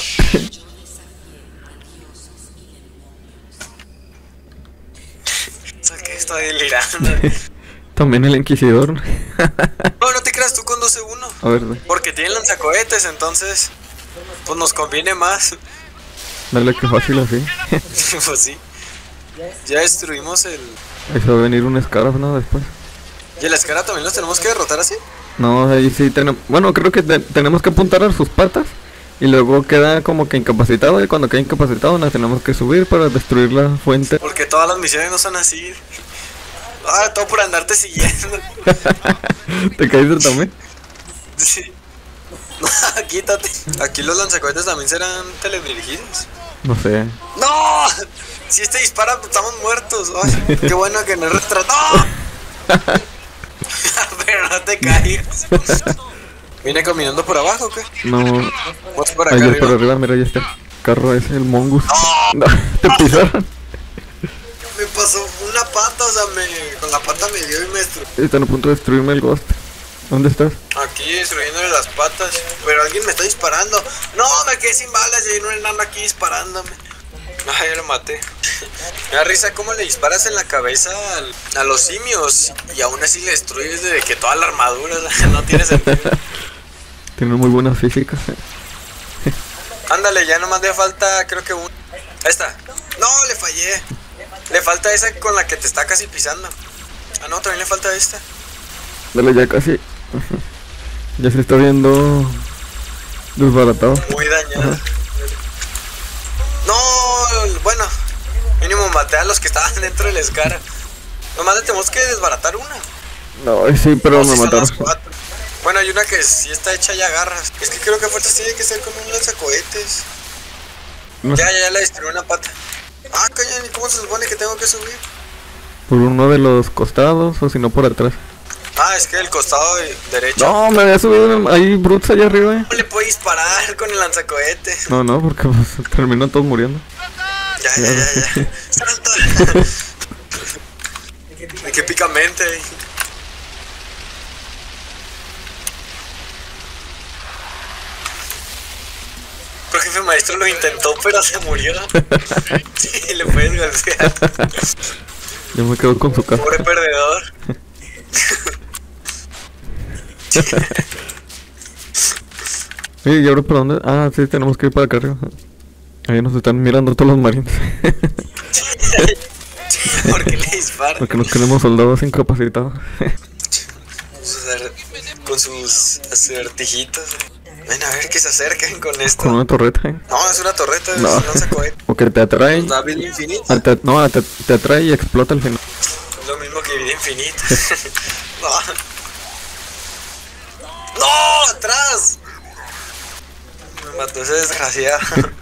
¿Sabes qué? Está delirando.
También el inquisidor.
No, no te creas, tú conduce uno.
A ver,
Porque tiene lanzacohetes, entonces pues nos conviene más.
dale que fácil así.
Pues sí. Ya destruimos el...
Ahí se va a venir un Scarab, ¿no? Después.
¿Y el escara también los tenemos que derrotar así?
No, ahí sí tenemos... Bueno, creo que te tenemos que apuntar a sus patas. Y luego queda como que incapacitado. Y cuando queda incapacitado nos tenemos que subir para destruir la fuente.
Porque todas las misiones no son así. Ah, todo por andarte siguiendo.
¿Te caíste también?
Sí. Quítate. Aquí los lanzacohetes también serán teledirigidos.
No sé.
¡No! Si este dispara, pues estamos muertos. Ay, qué bueno que no es retraso. ¡No! Pero no te caigas. ¿Viene caminando por abajo o qué?
No.
Vamos por acá
Ahí
arriba.
por arriba, mira, ya está. El carro es el Mongoose. No, te pisaron.
Me pasó una pata, o sea, me, con la pata me dio y me destruyó.
Están a punto de destruirme el Ghost. ¿Dónde estás?
Aquí destruyéndole las patas. Pero alguien me está disparando. No, me quedé sin balas y hay un enano aquí disparándome. Ay, ya lo maté. Me da risa cómo le disparas en la cabeza al, a los simios y aún así le destruyes de que toda la armadura. No tiene sentido.
Tienen muy buenas físicas.
Ándale, ya nomás le falta, creo que un... Ahí está. No, le fallé. Le falta esa con la que te está casi pisando. Ah, no, también le falta esta.
Dale, ya casi. Ya se está viendo desbaratado.
Muy dañada. No, bueno, mínimo maté a los que estaban dentro del Scara. Nomás le tenemos que desbaratar una.
No, sí, pero
No,
me
sí son
mataron.
las cuatro. Bueno, hay una que sí está hecha ya garras. Es que creo que a fuerzas tiene que ser con un lanzacohetes.
No.
Ya, ya, ya le destruí una pata. Ah, coño, ¿y cómo se supone que tengo que subir?
Por uno de los costados o si no por atrás.
Ah, es que el costado de- derecho.
No, me había subido ahí Brutes allá arriba. Eh.
No le puedo disparar con el lanzacohetes.
No, no, porque pues, terminan todos muriendo.
Ya, ya, ya, ya. ¡Salta! De qué picamente. El jefe maestro lo intentó, pero se murió. Sí, le puedes golpear.
Yo me quedo con su casa.
Pobre perdedor.
Oye, ¿y ahora para dónde? Ah, sí, tenemos que ir para acá arriba. Ahí nos están mirando todos los marines.
¿Por qué le disparan?
Porque nos queremos soldados incapacitados.
Con sus acertijitos. Ven a ver que se acercan con esto.
Con una torreta, ¿eh?
No, es una torreta,
No.
es un lanzacohetes.
O que te atrae.
¿Da vida infinita?
Ah, te- no, te, te atrae y explota al final.
Es lo mismo que vida infinita. No. ¡No! ¡Atrás! Me mató ese desgraciado.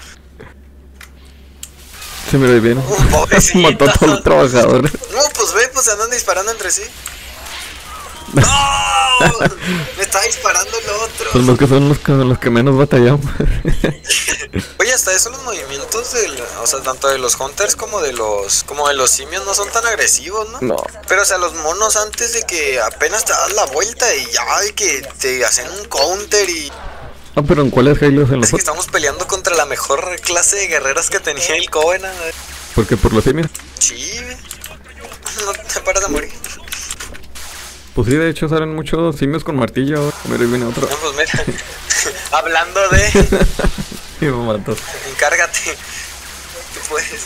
Sí, mira, ahí viene.
Pobrecito.
Mató a todos los trabajadores.
No, pues ve, pues se andan disparando entre sí. ¡No! Me está disparando el otro.
Son los que son los que, los que menos batallamos.
Oye, hasta eso los movimientos de la- o sea, tanto de los hunters como de los como de los simios no son tan agresivos, ¿no?
No.
Pero o sea, los monos antes de que apenas te das la vuelta y ya de que te hacen un counter y
Ah, pero ¿en cuáles Halos? En los
es que
otros.
estamos peleando contra la mejor clase de guerreros que tenía el Covenant. ¿Eh?
Porque por los simios.
Sí, güey. No te paras de morir.
Pues sí, de hecho salen muchos simios con martillo. Mira, ahí viene otro.
No, pues mira. Hablando de
Y me mató.
encárgate. Tú puedes.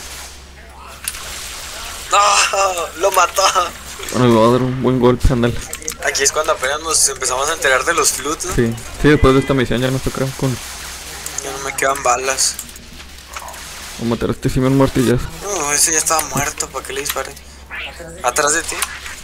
No, lo mató.
Bueno, le voy a dar un buen golpe, ándale.
Aquí es cuando apenas nos empezamos a enterar de los flutes, ¿no?
Sí, sí, después de esta misión ya nos toca con.
Ya no me quedan balas.
Vamos a matar a este simio en martillazo.
No, ese ya estaba muerto, ¿para qué le disparé? ¿Atrás de ti?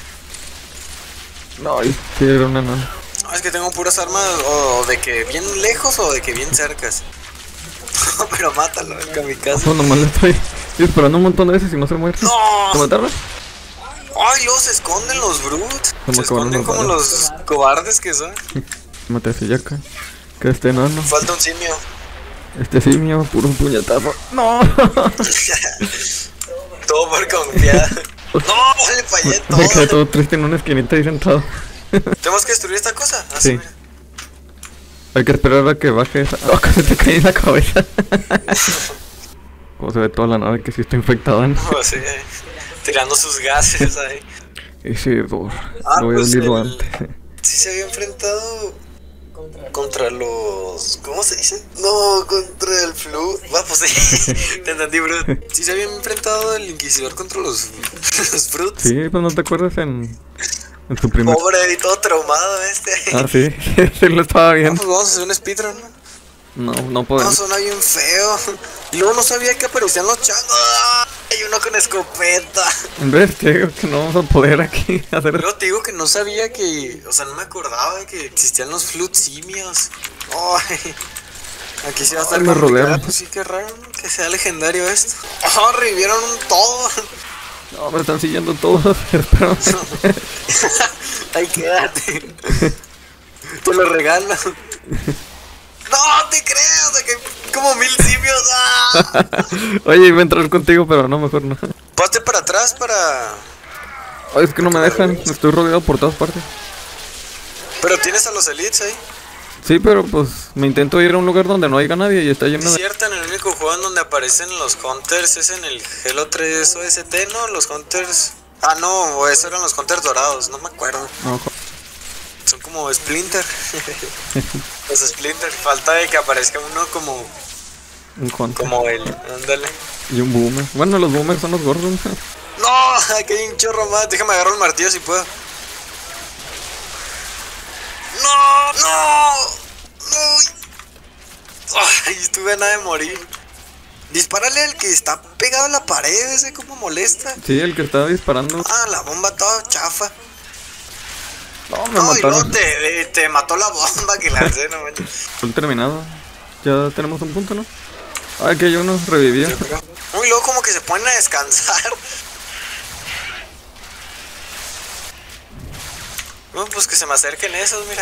No, y sí, era una nana.
No, es que tengo puras armas o de que bien lejos o de que bien cercas. Pero mátalo, el kamikaze.
No, nomás le estoy disparando un montón de veces y no se muere.
¡No!
¿Te mataron?
Ay, luego se esconden los brutes.
Se me
Se
acabaron
esconden
las
como
balas.
los cobardes que son.
Maté a ese yaca. Que este enano.
Falta un simio.
Este simio, puro puñetazo. No.
Todo por confiar. No, le fallé
Me quedé
todo.
todo triste en una esquinita ahí sentado.
Tenemos que destruir esta cosa. Así,
Sí.
mira.
Hay que esperar a que baje esa. Oh, que se te cae en la cabeza. Como se ve toda la nave que sí está infectada, ¿no?
No, sí, eh, tirando sus gases ahí.
Ese Dor.
Ah,
Lo voy a
pues
unirlo
el-
antes.
Sí se había enfrentado contra los... ¿Cómo se dice? No, contra el flu. Va, pues sí, te entendí, bro. Sí se había enfrentado el Inquisidor contra los, los Fruits.
Sí, pues no te acuerdas en. En su primer.
Pobre y todo traumado este.
Ah, sí. Sí, lo estaba
No,
viendo.
pues vamos a hacer un speedrun, ¿no?
No, no
No,
podemos.
suena bien feo. Y luego no sabía que aparecían los changos. Hay uno con escopeta.
En vez te digo que no vamos a poder aquí hacer.
Luego te digo que no sabía que... O sea, no me acordaba de que existían los Flut simios. Ay, aquí sí va a estar
Ay, me
complicado.
rodearon.
Pues sí, qué raro, ¿no? Que sea legendario esto. Oh, revivieron un todo.
No, me están siguiendo todos. Espérame.
Ahí quédate. Te lo regalo. No, te creo, o sea, que como mil simios. ¡Ah!
Oye, iba a entrar contigo, pero no, mejor no.
Paste para atrás para...
Ay, es que no me dejan. Estoy rodeado por todas partes.
Pero tienes a los elites ahí.
Sí, pero pues me intento ir a un lugar donde no haya nadie y está lleno
Es
de.
cierto, en el único juego en donde aparecen los Hunters es en el Halo tres O S T, ¿no? Los Hunters... Ah, no, o eso eran los Hunters dorados, no me acuerdo.
No, jo-
Son como Splinter. Los Splinter. Falta de que aparezca uno como...
un contra.
Como él. Ándale.
Y un boomer. Bueno, los boomers son los gordos.
No, aquí hay un chorro más. Déjame agarrar el martillo si puedo. No, no, no. Ay, estuve a nada de morir. Dispárale al que está pegado a la pared, ese como molesta.
Sí, el que estaba disparando.
Ah, la bomba toda chafa.
No, me
No, y luego
mataron.
te, te mató la bomba que lancé, no manches.
Fue terminado. Ya tenemos un punto, ¿no? Ah, que hay uno revivió.
Uy, luego como que se ponen a descansar. No, pues que se me acerquen esos, mira.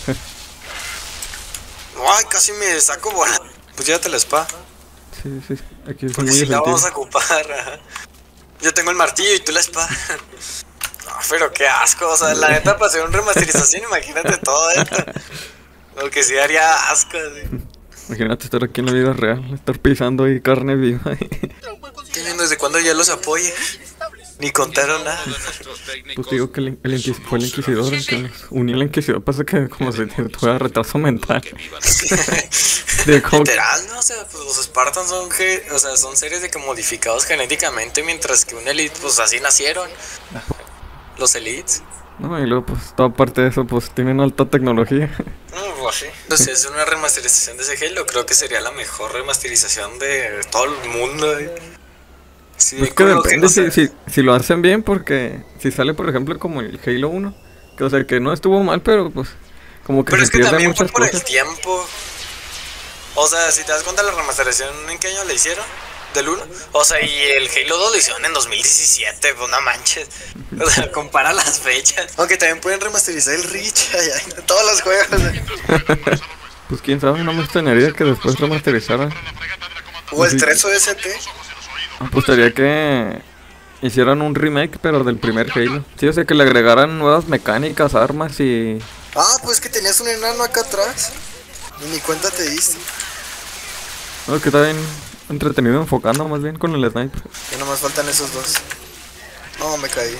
Ay, casi me saco bola. Pues llévate la espada.
Sí, sí. Aquí es
Porque
muy
si la
efectivo.
vamos a ocupar. Ajá. Yo tengo el martillo y tú la espada. No, pero qué asco. O sea, la neta, para hacer una remasterización, imagínate todo esto. Lo que sí haría asco, así.
Imagínate estar aquí en la vida real, estar pisando ahí carne viva.
Qué bien, ¿desde cuándo ya los apoya? Ni contaron nada.
Pues digo que el, el inquis- fue el inquisidor el que nos unió al inquisidor. Pasa que como se tuviera retraso mental. De como que-
Literal, ¿no? O sea, pues los Spartans son, ge- o sea, son seres de que modificados genéticamente, mientras que un Elite, pues así nacieron. Los Elites.
No, y luego pues toda parte de eso pues tienen alta tecnología.
No, pues sí. Entonces, es una remasterización de ese Halo. Creo que sería la mejor remasterización de todo el mundo. eh. Sí,
Pues que
creo
depende
no sé.
si, si, si lo hacen bien, porque si sale por ejemplo como el Halo uno, que o sea que no estuvo mal, pero pues como que
Pero
se
es que
pierden
también fue
muchas
por
cosas.
el tiempo. O sea, si te das cuenta la remasterización, ¿en qué año la hicieron? ¿Del uno? O sea, y el Halo dos lo hicieron en dos mil diecisiete, pues no manches. O sea, compara las fechas. Aunque también pueden remasterizar el Reach, allá, todos los juegos. eh.
Pues quién sabe, no me extrañaría que después remasterizaran.
O el
Sí.
tres O S T.
Apostaría que hicieran un remake, pero del primer Halo. Sí, o sea, que le agregaran nuevas mecánicas, armas y...
Ah, pues que tenías un enano acá atrás. Y ni cuenta te diste.
No, que está bien entretenido enfocando más bien con el sniper.
Ya nomás faltan esos dos. No, me caí.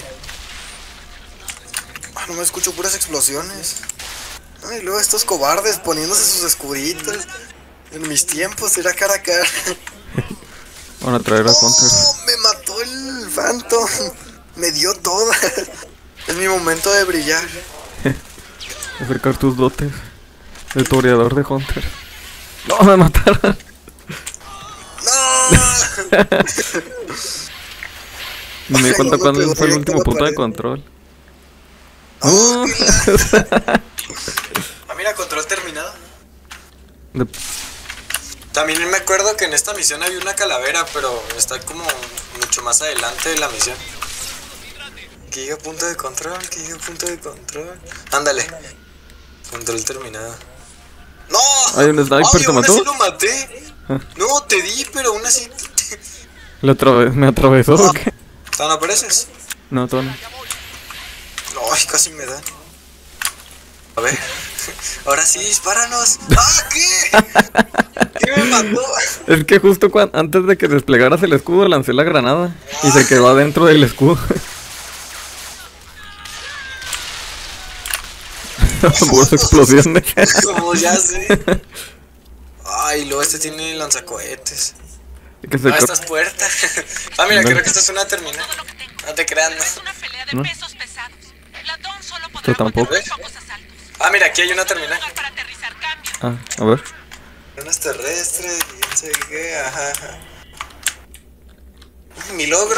Ah, no me escucho puras explosiones. Ay, luego estos cobardes poniéndose sus escuditos. En mis tiempos era cara a cara.
Van a traer a Hunter.
¡Oh! Me mató el Phantom. Me dio toda. Es mi momento de brillar.
Acercar tus dotes. El toreador de Hunter. No, me mataron.
¡No!
No me di cuenta
No me
cuándo
pegó
fue el
directo a
último
la
punto de
pared.
control.
¡Oh!
No.
Ah, mira, control terminado.
De-
También me acuerdo que en esta misión había una calavera, pero está como mucho más adelante de la misión. Que llegue a punto de control, que llegue a punto de control. Ándale. Control terminado. ¡No!
Hay un sniper,
Ay,
¿te
aún
mató?
así lo maté. No, te di, pero aún así...
¿Le atrave- ¿Me atravesó o qué?
¿No apareces?
No, todo no.
Ay, casi me da. A ver. Ahora sí, dispáranos. ¡Ah, qué! ¿Qué me mató?
Es que justo cuan- antes de que desplegaras el escudo lancé la granada y se quedó adentro del escudo. Puras explosiones.
Como ya sé. Ay, luego este tiene lanzacohetes.
Que se
Ah,
co-
esta es puerta. Ah, mira,
No.
creo que esta es una terminal. No te creas, no.
Es una pelea de
¿No?
pesos pesados. Ladrón solo podrá
Yo tampoco.
aguantar unos pocos asaltos.
Ah, mira, aquí hay una terminal.
Lugar para aterrizar cambio.
Ah, a ver.
Unas terrestres y no sé qué, ajá, ajá. Mi logro.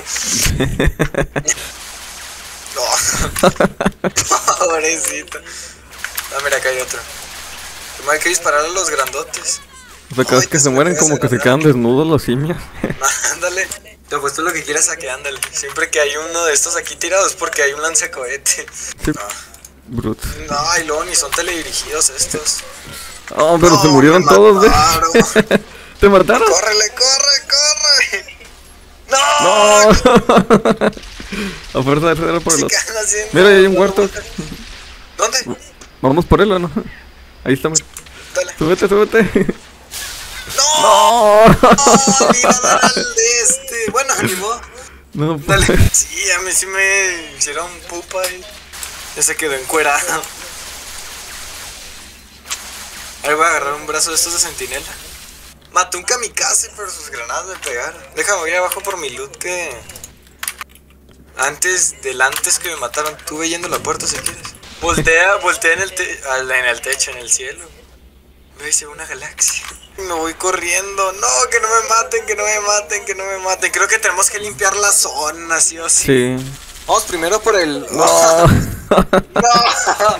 No. Pobrecito. Ah, mira, acá hay otro. Primero hay que disparar a los grandotes.
O sea, cada vez
Ay,
que
que
se
se me
mueren
pega
como
ese
que se
ladrón.
quedan desnudos los simios.
Ándale. Te apuesto lo que quieras a que ándale. Siempre que hay uno de estos aquí tirados es porque hay un lanzacohete.
Sí.
No.
Brut.
No, y luego ni son teledirigidos estos.
Oh, pero
No,
se murieron
me
todos, ¿eh?
mataron.
¿Te mataron?
¡Córrele, corre, corre! ¡No!
No. A fuerza de ser por el
¿Qué
otro.
andan haciendo?
Mira, ahí hay un huerto.
¿Dónde?
Vamos por él o no. Ahí está. mira.
Dale.
Súbete, súbete.
¡No!
No.
¡No! Le iba a dar al de este. Bueno, ni modo.
No,
Dale.
pues.
Sí, a mí sí me hicieron pupa y ya se quedó encuerado. Ahí voy a agarrar un brazo de estos de sentinela. Maté un kamikaze, pero sus granadas me pegaron. Déjame ir abajo por mi loot que... Antes, del antes que me mataron, estuve yendo a la puerta si quieres. Voltea, voltea en el, te al- en el techo, en el cielo. Me dice una galaxia. Y me voy corriendo. No, que no me maten, que no me maten, que no me maten. Creo que tenemos que limpiar la zona, sí o sí.
Sí.
Vamos primero por el...
No.
No.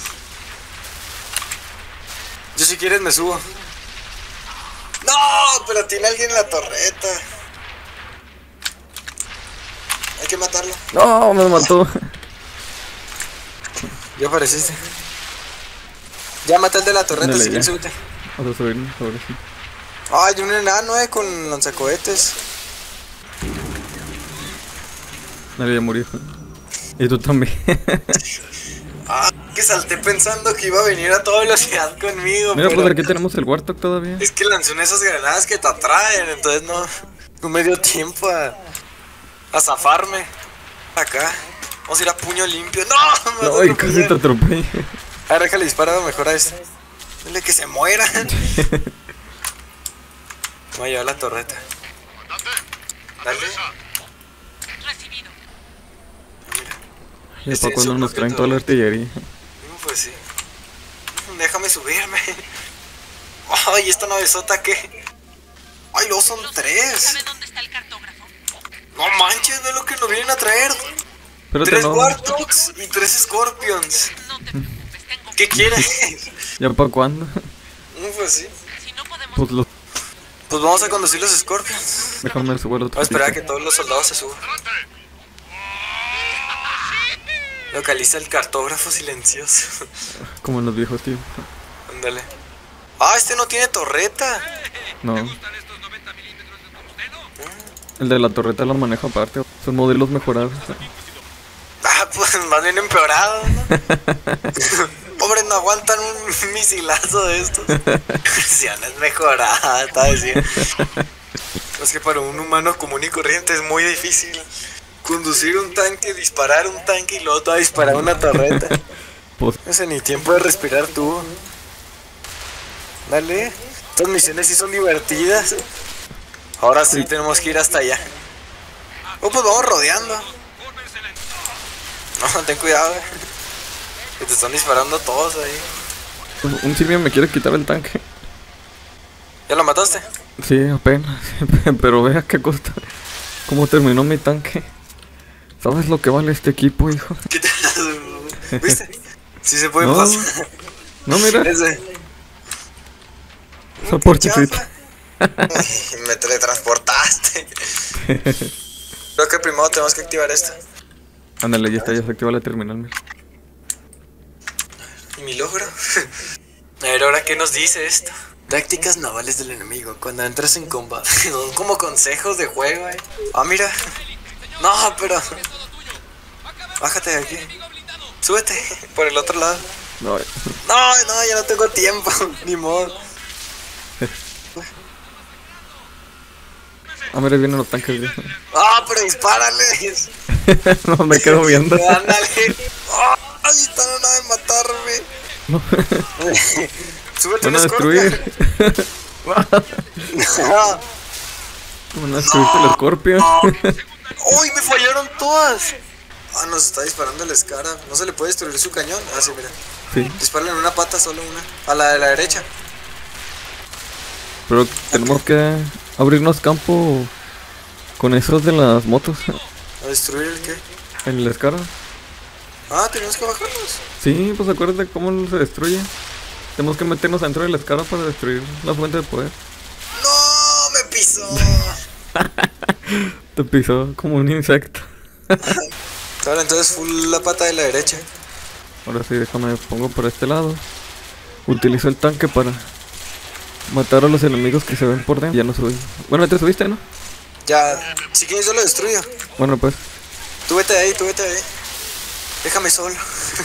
Yo si quieres me subo. No, pero tiene alguien en la torreta. Hay que matarlo.
No, me mató.
Ya apareciste. Ya maté al de la torreta,
Dale,
si quieres
ya.
súbete.
Vamos a subirnos, ahora sí.
Ay, un enano, eh, con lanzacohetes.
Nadie ya murió. Y tú también.
Ah, que salté pensando que iba a venir a toda velocidad conmigo.
Mira,
pero
pues aquí tenemos el Warthog todavía.
es que lancé una de esas granadas que te atraen, entonces no, no me dio tiempo a, A zafarme. Acá. Vamos a ir a puño limpio. ¡No! Me
No,
vas a
y casi te
atropellar.
atropellé.
A ver, déjale disparar mejor a este. Dile que se muera. Voy a llevar la torreta. Dale.
Recibido.
Y
Este,
para cuando
su
nos
propio
traen toda la artillería.
Mm, Pues sí. Déjame subirme. Ay, esta navezota qué. Ay, luego son tres.
¿Sabe dónde está el cartógrafo?
No manches, ve lo que nos vienen a traer.
Espérate,
Tres
no.
Warthogs y tres Scorpions.
No te preocupes, tengo...
¿Qué quieres?
¿Ya para cuándo?
Mm, Pues sí.
Si no podemos...
Pues los...
Pues vamos a conducir los Scorpions.
Déjame subir otro.
Vamos a esperar a que
poquito.
todos los soldados se suban. Localiza el cartógrafo silencioso.
Como en los viejos tiempos.
Ándale. Ah, este no tiene torreta.
No. El de la torreta lo maneja aparte. Son modelos mejorados.
Ah, pues más bien empeorado, ¿no? Pobre, no aguantan un misilazo de estos. Si no es mejorada, está diciendo. Es que para un humano común y corriente es muy difícil conducir un tanque, disparar un tanque y luego te va a disparar una torreta.
Pues
No sé ni tiempo de respirar tú. Dale. Estas misiones sí son divertidas. Ahora sí tenemos que ir hasta allá. Oh, pues vamos rodeando. No, ten cuidado, eh. Que te están disparando todos ahí.
un simio me quiere quitar el tanque.
¿Ya lo mataste?
Sí, apenas. Pero vea qué costa. ¿Cómo terminó mi tanque? ¿Sabes lo que vale este equipo, hijo?
¿Qué te... ¿Viste? Sí se puede
No.
pasar.
No, mira.
Ese.
Esa porchecita.
Me teletransportaste. Creo que primero tenemos que activar esto.
Ándale, ya está, ya se activa la terminal, mira.
¿Y mi logro? A ver, ahora qué nos dice esto. Tácticas navales del enemigo cuando entras en combate. Son como consejos de juego, eh. Ah, mira. No, pero... Bájate de aquí. Súbete por el otro lado.
No,
No, no, ya no tengo tiempo. Ni modo.
ah, mira, vienen los tanques, viejo.
Ah, pero dispárales.
No, me quedo viendo.
Ándale. Ay, están a nada de matarme.
No,
Súbete
van a
al
destruir.
Scorpion.
Van a destruirte el Scorpion.
¡Uy, me fallaron todas! Ah, nos está disparando el Scarab. ¿No se le puede destruir su cañón? Ah, sí, mira.
Sí,
Dispárale en una pata, solo una. A la de la derecha.
pero tenemos que abrirnos campo con esos de las motos.
¿A destruir el qué?
En el Scarab.
Ah, tenemos que bajarnos.
Sí, pues acuérdate cómo se destruye. Tenemos que meternos dentro del Scarab para destruir la fuente de poder.
¡No! ¡Me pisó!
Te pisó como un insecto.
Ahora entonces full la pata de la derecha.
Ahora sí, déjame pongo por este lado. Utilizo el tanque para matar a los enemigos que se ven por dentro. Ya no subí. Bueno, te subiste, ¿no?
Ya, si quieres yo lo destruyo.
Bueno, pues.
Tú vete de ahí, tú vete de ahí. Déjame solo.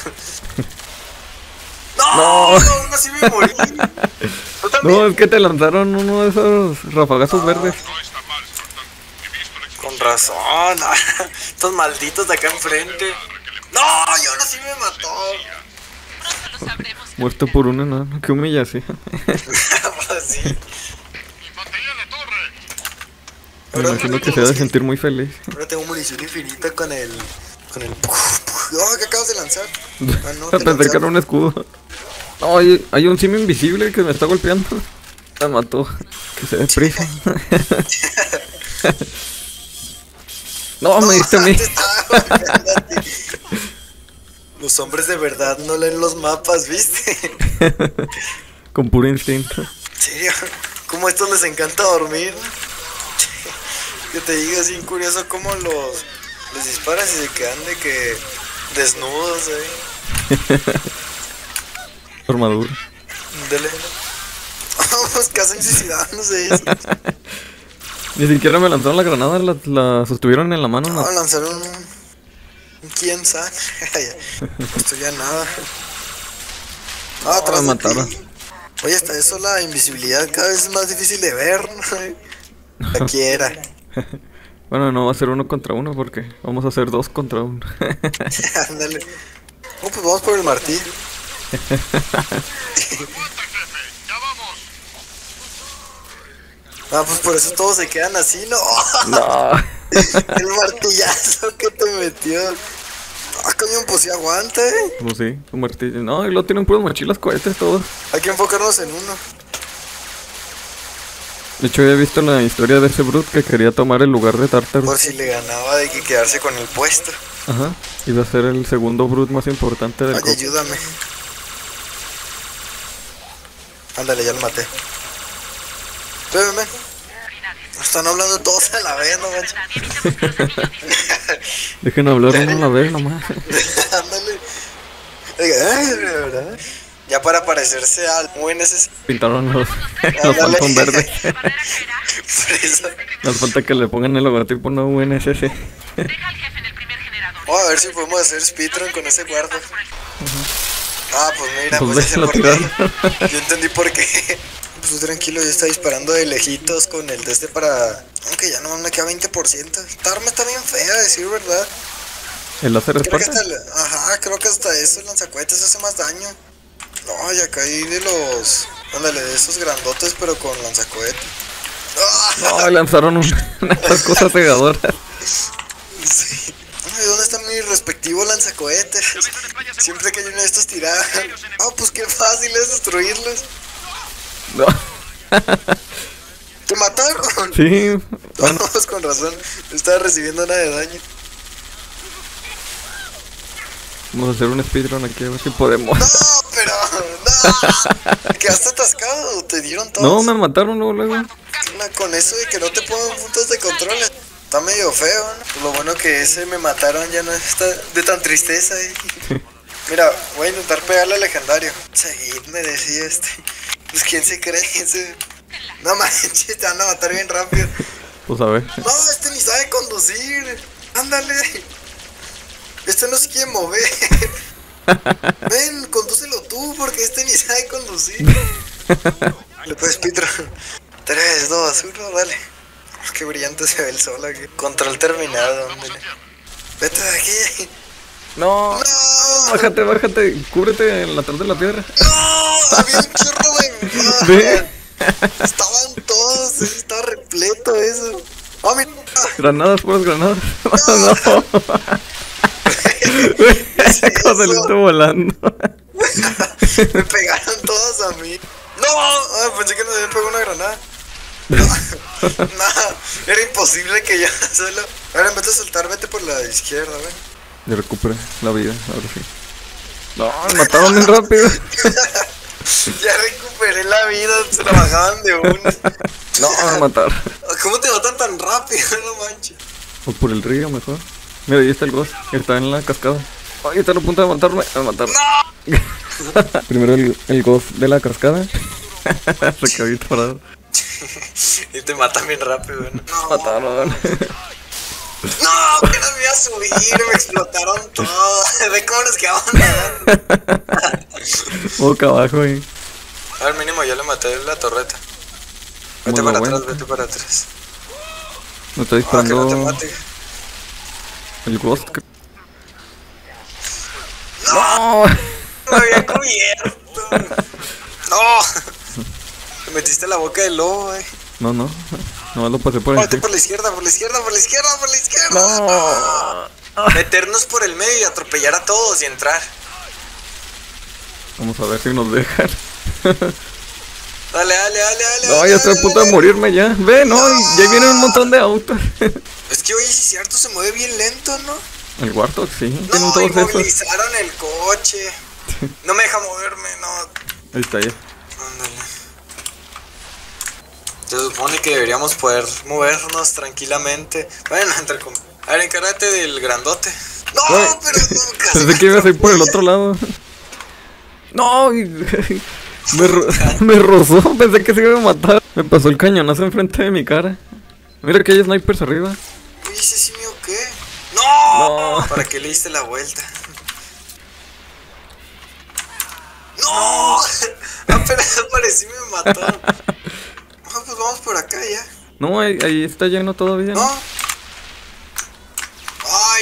¡No!
No.
¡No! Aún así me morí. ¿Tú también?
No, es que te lanzaron uno de esos rafagazos verdes.
No está mal, Spartan. He visto la explosión.
Con razón. Estos malditos de acá enfrente. ¡No! Y ahora sí me mató.
Pronto lo sabremos.
Muerto por un enano. Qué humillación.
Pues sí.
Infantería en la torre.
Me imagino que se debe sentir muy feliz.
Ahora tengo munición infinita con el... Con el... ¡Oh, que acabas de lanzar! Ah, no, te
Pensé que era
lanzaron.
un escudo. No, hay, hay un simio invisible que me está golpeando. Me mató. Que se deprisa. No, me diste a mí.
Te estaba golpeando a ti. Los hombres de verdad no leen los mapas, ¿viste?
Con puro instinto.
¿En serio? Como a estos les encanta dormir. Que te diga así curioso cómo los... Les disparas y se quedan de que... Desnudos, eh.
Armadura.
Dele. Vamos, casi suicidándose eso.
Ni siquiera me lanzaron la granada, la, la sostuvieron en la mano.
Vamos
No.
a lanzar un... un quién sabe. Esto ya nada. Ah, atrás
me
de
mataron.
ti. Oye, hasta eso la invisibilidad cada vez es más difícil de ver, ¿no? Cualquiera.
Bueno, no va a ser uno contra uno porque vamos a hacer dos contra uno.
Ándale. Oh, pues vamos por el martillo.
Aguanta, jefe. Ya vamos.
Ah, pues por eso todos se quedan así, ¿no?
No.
El martillazo que te metió. Ah, coño, pues sí aguanta, eh.
Pues sí, un martillo. No, y lo tienen puros mochilas, cohetes, todos.
Hay que enfocarnos en uno.
De hecho, había visto la historia de ese Brute que quería tomar el lugar de Tartarus.
Por si le ganaba de que quedarse con el puesto.
Ajá. Iba a ser el segundo Brute más importante del
Oye,
juego.
ayúdame. Ándale, ya lo maté. Ven, ven, ven. Están hablando todos a la vez, no manches.
Dejen hablar uno a la vez nomás.
Ándale. Oiga, ay, de verdad. Ya para parecerse al U N S C.
Pintaron los, los Phantom verdes.
Por eso.
Nos falta que le pongan el logotipo no U N S C.
Deja al jefe en el primer generador.
Vamos a ver si podemos hacer speedrun con ese guarda. Ah, pues mira,
Pues
pues ya sé
déjalo
por qué.
tirar.
Yo entendí por qué. Pues tú tranquilo, yo estaba disparando de lejitos con el de este para... Aunque ya no me queda veinte por ciento. Esta arma está bien fea, a decir verdad.
¿El láser es
Creo que
parte?
hasta... el- Ajá, creo que hasta eso el lanzacohetes hace más daño. No, ya caí de los... Ándale, de esos grandotes, pero con lanzacohetes. ¡Ah!
No, lanzaron un- unas cosas pegadoras.
Sí. Ay, ¿dónde está mi respectivo lanzacohetes? Siempre que hay uno de estos tirados. Ah, pues qué fácil es destruirlos.
No.
¿Te mataron?
Sí, bueno,
No, pues con razón. No estaba recibiendo nada de daño.
vamos a hacer un speedrun aquí a ver si podemos.
No, pero... No. ¿Quedaste atascado o te dieron todos?
No, me mataron luego, luego.
La- Con eso de que no te pongan puntos de control. Está medio feo, ¿no? Pues lo bueno que ese me mataron ya no está de tan tristeza. ¿Eh? Mira, voy a intentar pegarle al legendario. Seguid, me decía este. Pues quién se cree ese. No manches, te van a matar bien rápido.
Pues a ver.
No, este ni sabe conducir. Ándale. Este no se quiere mover. Ven, condúcelo tú, porque este ni sabe conducir. Le puedes, Pitro. tres, dos, uno, dale. Qué brillante se ve el sol aquí. Control terminado, ándale. Vete de aquí.
No,
No,
bájate, bájate, cúbrete en la atrás de la piedra.
no, había un chorro de...
Ve.
Estaban todos, estaba repleto eso. Oh, mira.
Granadas, puras granadas. No. Cómo saliste volando.
Me pegaron todos a mí. No, ah, pensé que nos habían pegado una granada. No, no, era imposible que yo solo. Ahora en vez de saltar, vete por la izquierda, ven.
Ya recuperé la vida, ahora sí. No, me mataron bien rápido.
Ya recuperé la vida, se la bajaban de uno.
No, me mataron.
¿Cómo te matan tan rápido? No manches.
O por el río mejor. Mira, ahí está el ghost, que está en la cascada. Ay, está a punto de matarme. Me mataron. Primero el, el ghost de la cascada. Se quedó disparado.
Y te matan bien rápido, ¿no? No,
Mataron.
no, que no me iba a subir, me explotaron todo. Ve cómo nos quedamos nadando.
Boca abajo ahí.
A ver, mínimo yo le maté la torreta. Vete
Muy
para
bueno.
atrás, vete para atrás.
Me está
Ah, que
disparando
no te mate.
el ghost. que-
¡No! Me había cubierto. ¡No! Te metiste en la boca del lobo, eh.
No, no. No lo pasé por
Vete
encima.
por la izquierda, por la izquierda, por la izquierda, por la izquierda.
No.
Meternos por el medio y atropellar a todos y entrar.
Vamos a ver si nos dejan.
Dale, dale, dale, dale.
No,
dale,
ya estoy a
dale,
punto de
dale.
morirme ya. Ve, no, y ya vienen un montón de autos.
Es que oye, si es cierto, se mueve bien lento, ¿no?
El Warthog, sí. Tienen
No,
todos esos.
inmovilizaron el coche. No me deja moverme, no.
Ahí está ya.
Ándale. Se supone que deberíamos poder movernos tranquilamente. Bueno, entre com... A ver, encárgate del grandote. No,
Ay.
pero no, casi
Pensé que ibas a ir por el otro lado. No, y- me, ro- me rozó. Pensé que se iba a matar. Me pasó el cañonazo enfrente de mi cara. Mira que hay snipers arriba.
Oye, ¿ese sí mío qué? ¡No!
No.
¿Para qué le diste la vuelta? ¡No! Ah, pero parecí me mató. Ah, pues vamos por acá ya.
No, ahí, ahí está lleno todavía.
¿No?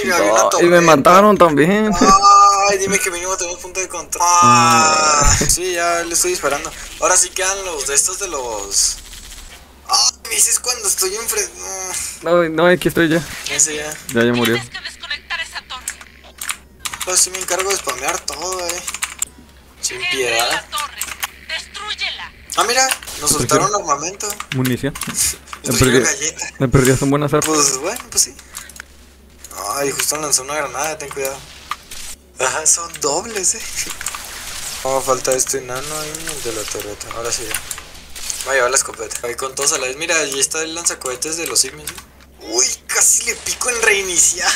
mira, había una
No, y
tormenta.
me mataron también.
Ay, dime que mínimo tenemos punto de control. Ah, sí, ya le estoy disparando. Ahora sí quedan los de estos de los... Ah, me dices cuando estoy enfrente. No,
No, no, aquí estoy ya.
ese ya.
Ya, ya murió.
Tienes que desconectar esa torre.
Pues sí me encargo de spamear todo, eh. Sin
Entra en
piedad.
la torre. Destrúyela.
Ah, mira, nos soltaron armamento.
Munición. Me
Estoy
perdí,
una galleta.
me perdí, son buenas armas.
Pues bueno, pues sí. Ay, justo lanzó una granada, ten cuidado. Ajá, son dobles, eh. Oh, falta este enano ahí, el de la torreta. Ahora sí ya. Voy a llevar la escopeta. Ahí con todos a la vez. Mira, allí está el lanzacohetes de los simios. Uy, casi le pico en reiniciar.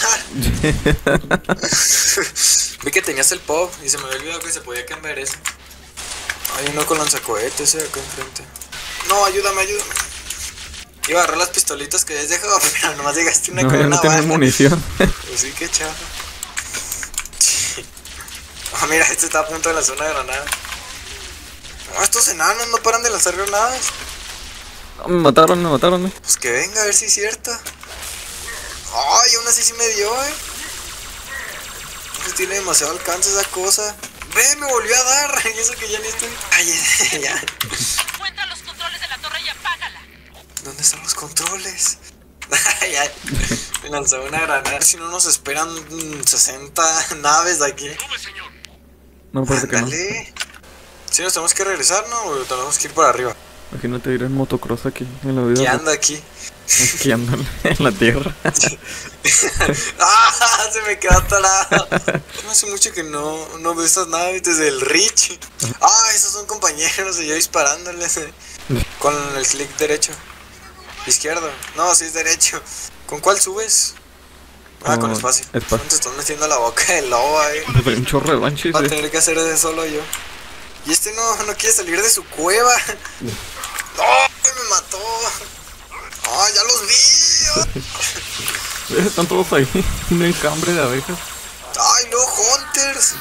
Vi que tenías el pop y se me había olvidado que se podía cambiar eso. Hay uno con lanzacohetes, eh, acá enfrente. No, ayúdame, ayúdame. Iba a agarrar las pistolitas que habías dejado, pero nomás llegaste una
No,
con
ya
una
no tiene
bala.
munición.
Pues sí, qué chafa. Ah, mira, este está a punto de lanzar una granada. No, estos enanos no paran de lanzar granadas.
No, me mataron, me mataron, eh.
Pues que venga, a ver si es cierto. Ay, aún así sí me dio, eh. Pues tiene demasiado alcance esa cosa. Ve, me volvió a dar. Y eso que ya ni estoy. Ay, ya.
Encuentra los controles de la torre y apágala.
¿Dónde están los controles? Ya, me lanzó una granada. Si no nos esperan mm, sesenta naves de aquí.
No, parece que no.
Dale. Si nos tenemos que regresar, ¿no? O tenemos que ir para arriba.
Imagínate ir en motocross aquí en la vida.
¿Qué anda aquí?
Aquí andan en la tierra.
¡Ah! Se me quedó atorado. No hace mucho que no, no veo estas naves desde el Rich. ¡Ah! Esos son compañeros y yo disparándoles. eh. Con el clic derecho. Izquierdo. No, sí es derecho. ¿Con cuál subes? Ah, con
Con
espacio.
espacio.
Te estás metiendo la boca del lobo ahí.
Hay un chorro de banshis,
Va a
eh.
tener que hacer eso solo yo. Y este no, no quiere salir de su cueva. ¡No! Me mató. ¡Ah, ya los vi!
Eh, Están todos ahí. Un enjambre de abejas.
¡Ay, no, Hunters!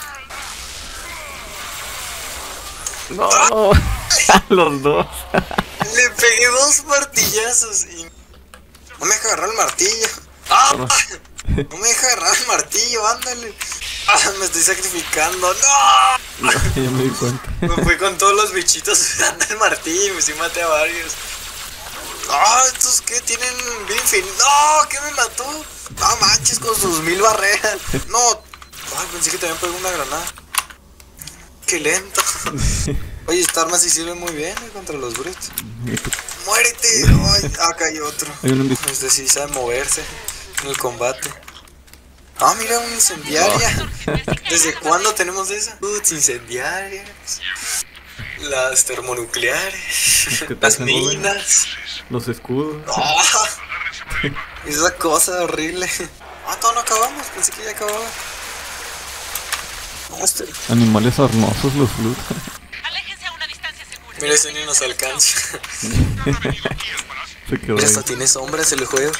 No, los dos.
Le pegué dos martillazos y... No me deja agarrar el martillo. ¡Ah! No me deja agarrar el martillo, ándale. ¡Ah, me estoy sacrificando! ¡No!
No, ya me di cuenta.
Me fui con todos los bichitos usando el martillo y me sí maté a varios. ¡Ah! ¿Estos qué? ¿Tienen vida infinita? ¡No! ¿Qué me mató? ¡No manches con sus mil barreras! ¡No! ¡Ay, pensé que también pegó una granada! ¡Qué lento! Oye, esta arma sí sirve muy bien, eh, contra los brutes. ¡Muérete! ¡Ay! Acá hay otro.
Hay uno en bici.
Este sí sabe moverse en el combate. Ah, mira, una incendiaria. ¿Desde cuándo tenemos esa? Uts, incendiarias. Las termonucleares.
¿Qué tal,
Las
se
minas.
Los escudos.
¡Ah! Esa cosa horrible. Ah, todo no acabamos. Pensé que ya acababa. No, este...
Animales arnosos, los flut.
Aléjense a una distancia segura.
Mira, ese ni nos alcanza.
Se quedó
Mira,
ahí.
hasta tiene sombras el juego.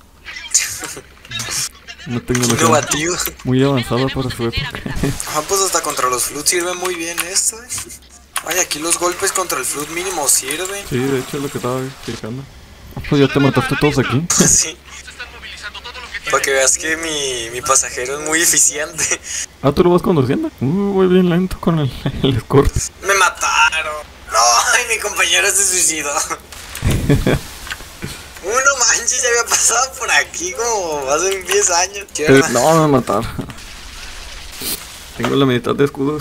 Una tecnología
Innovativo.
muy avanzada para su época.
Ah, pues hasta contra los flut sirve muy bien esto, eh. Ay, aquí los golpes contra el flut mínimo sirven.
Sí, de hecho es lo que estaba explicando. Ah, pues ya te mataste todos aquí.
Sí. Para que veas que mi, mi pasajero es muy eficiente.
Ah, ¿tú lo vas conduciendo? Uh, voy bien lento con el, el Scorpio.
Me mataron. No, ay, mi compañero se suicidó. Uno manches, ya había pasado por aquí como hace diez años.
Eh,
Tierra.
no, me mataron. Tengo la mitad de escudos.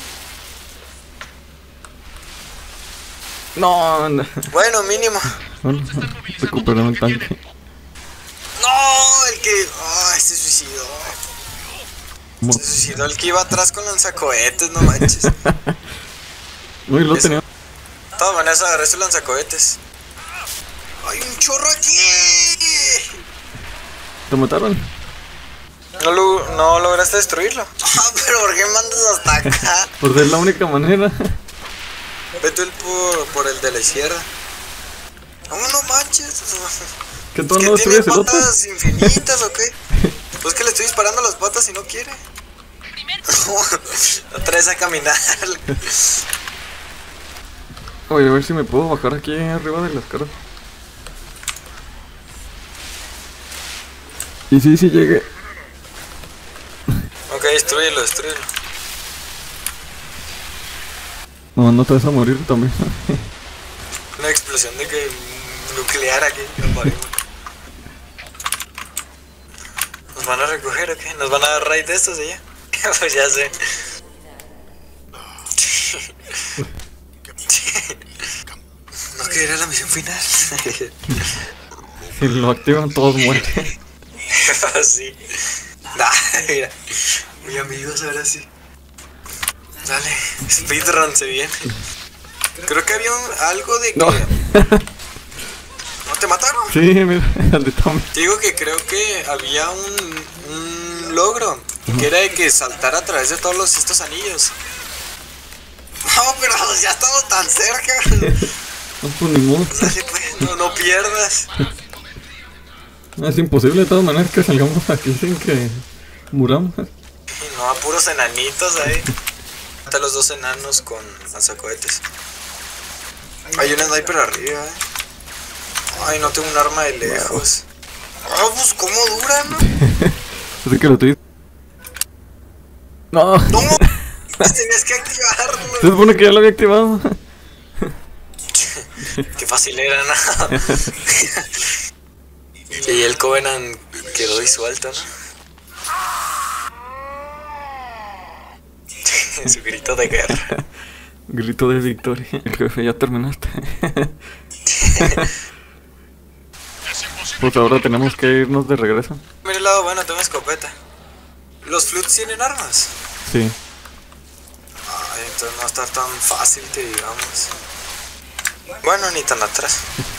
No, no.
Bueno, mínimo.
Bueno, recuperaron el tanque.
No, el que... Ay, se suicidó.
Mo-
Se suicidó el que iba atrás con lanzacohetes, no manches. De
No, y lo
Eso.
tenía.
todas maneras agarré su lanzacohetes. ¡Hay un chorro aquí!
¿Te mataron?
No, lo, no lograste destruirlo. Ah, pero ¿por qué mandas hasta acá?
Pues es la única manera.
Vete el por, por el de la izquierda. No, no manches.
Que tú
¿Que
no
tiene
destruyes el otro.
patas infinitas o qué? Pues que le estoy disparando las patas y no quiere. Otra vez a caminar.
Oye, a ver si me puedo bajar aquí arriba de las caras. Y sí, sí llegué.
destruyelo, destruyelo.
No, no te vas a morir también.
Una explosión de que nuclear aquí, nos morimos. ¿Nos van a recoger o qué? ¿Nos van a dar raid de estos allá? Pues ya sé. No que era la misión final.
Si lo activan todos mueren.
Sí. Nah, mira. Muy amigos ahora sí. Dale, speedrun se viene. Creo que había un- algo de que...
No.
¿No te mataron?
Sí, mira, el de Tommy.
Te digo que creo que había un, un logro que era de que saltar a través de todos los, estos anillos. No, pero ya estamos tan cerca.
No, pues ni modo.
Dale, pues, no, no pierdas.
Es imposible de todas maneras que salgamos aquí sin que muramos.
No, a puros enanitos ahí. Mata a los dos enanos con lanzacohetes. Hay un sniper arriba, eh. Ay, no tengo un arma de lejos. Ah, pues cómo dura, ¿no?
Así que lo tuyo. No.
No, pues tenías que activarlo.
Se supone que ya lo había activado.
Qué fácil era, ¿no? Y el Covenant quedó disuelto, ¿no? Su grito de guerra.
Grito de victoria. El jefe, ya terminaste. Pues ahora tenemos que irnos de regreso.
Mira el lado bueno, tengo escopeta. ¿Los flutes tienen armas?
Sí.
Ay, entonces no va a estar tan fácil que digamos. Bueno, ni tan atrás.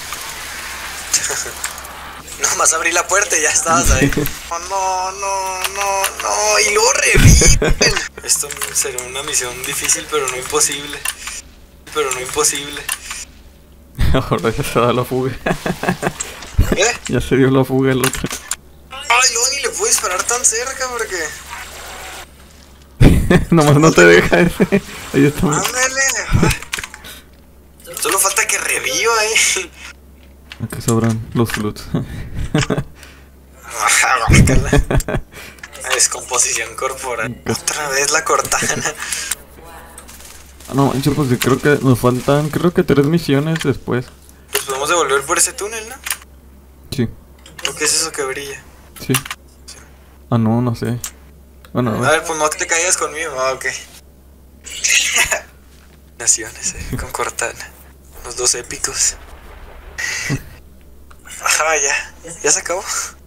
Nomás abrí la puerta y ya estabas ahí. Oh, no, no, no, no. Y luego reviven. Esto será una misión difícil, pero no imposible. Pero no imposible.
Ahora ya se da la fuga.
¿Eh?
Ya se dio la fuga el otro.
Ay, luego ni le puedo disparar tan cerca porque...
Nomás no te deja ese. Ahí está.
Ándale. Solo falta que reviva ahí.
Aquí sobran los flutes.
Descomposición corporal. Otra vez la cortana.
Ah, no manches, pues sí, creo que nos faltan, creo que tres misiones después.
Pues podemos devolver por ese túnel, ¿no?
Sí,
¿O qué es eso que brilla?
sí. Ah, no, no sé. Bueno, a
A
ver.
ver, pues no te caigas conmigo. Ah, ok. Naciones, eh, con cortana. Los dos épicos. Ah, ya. ¿Ya se acabó?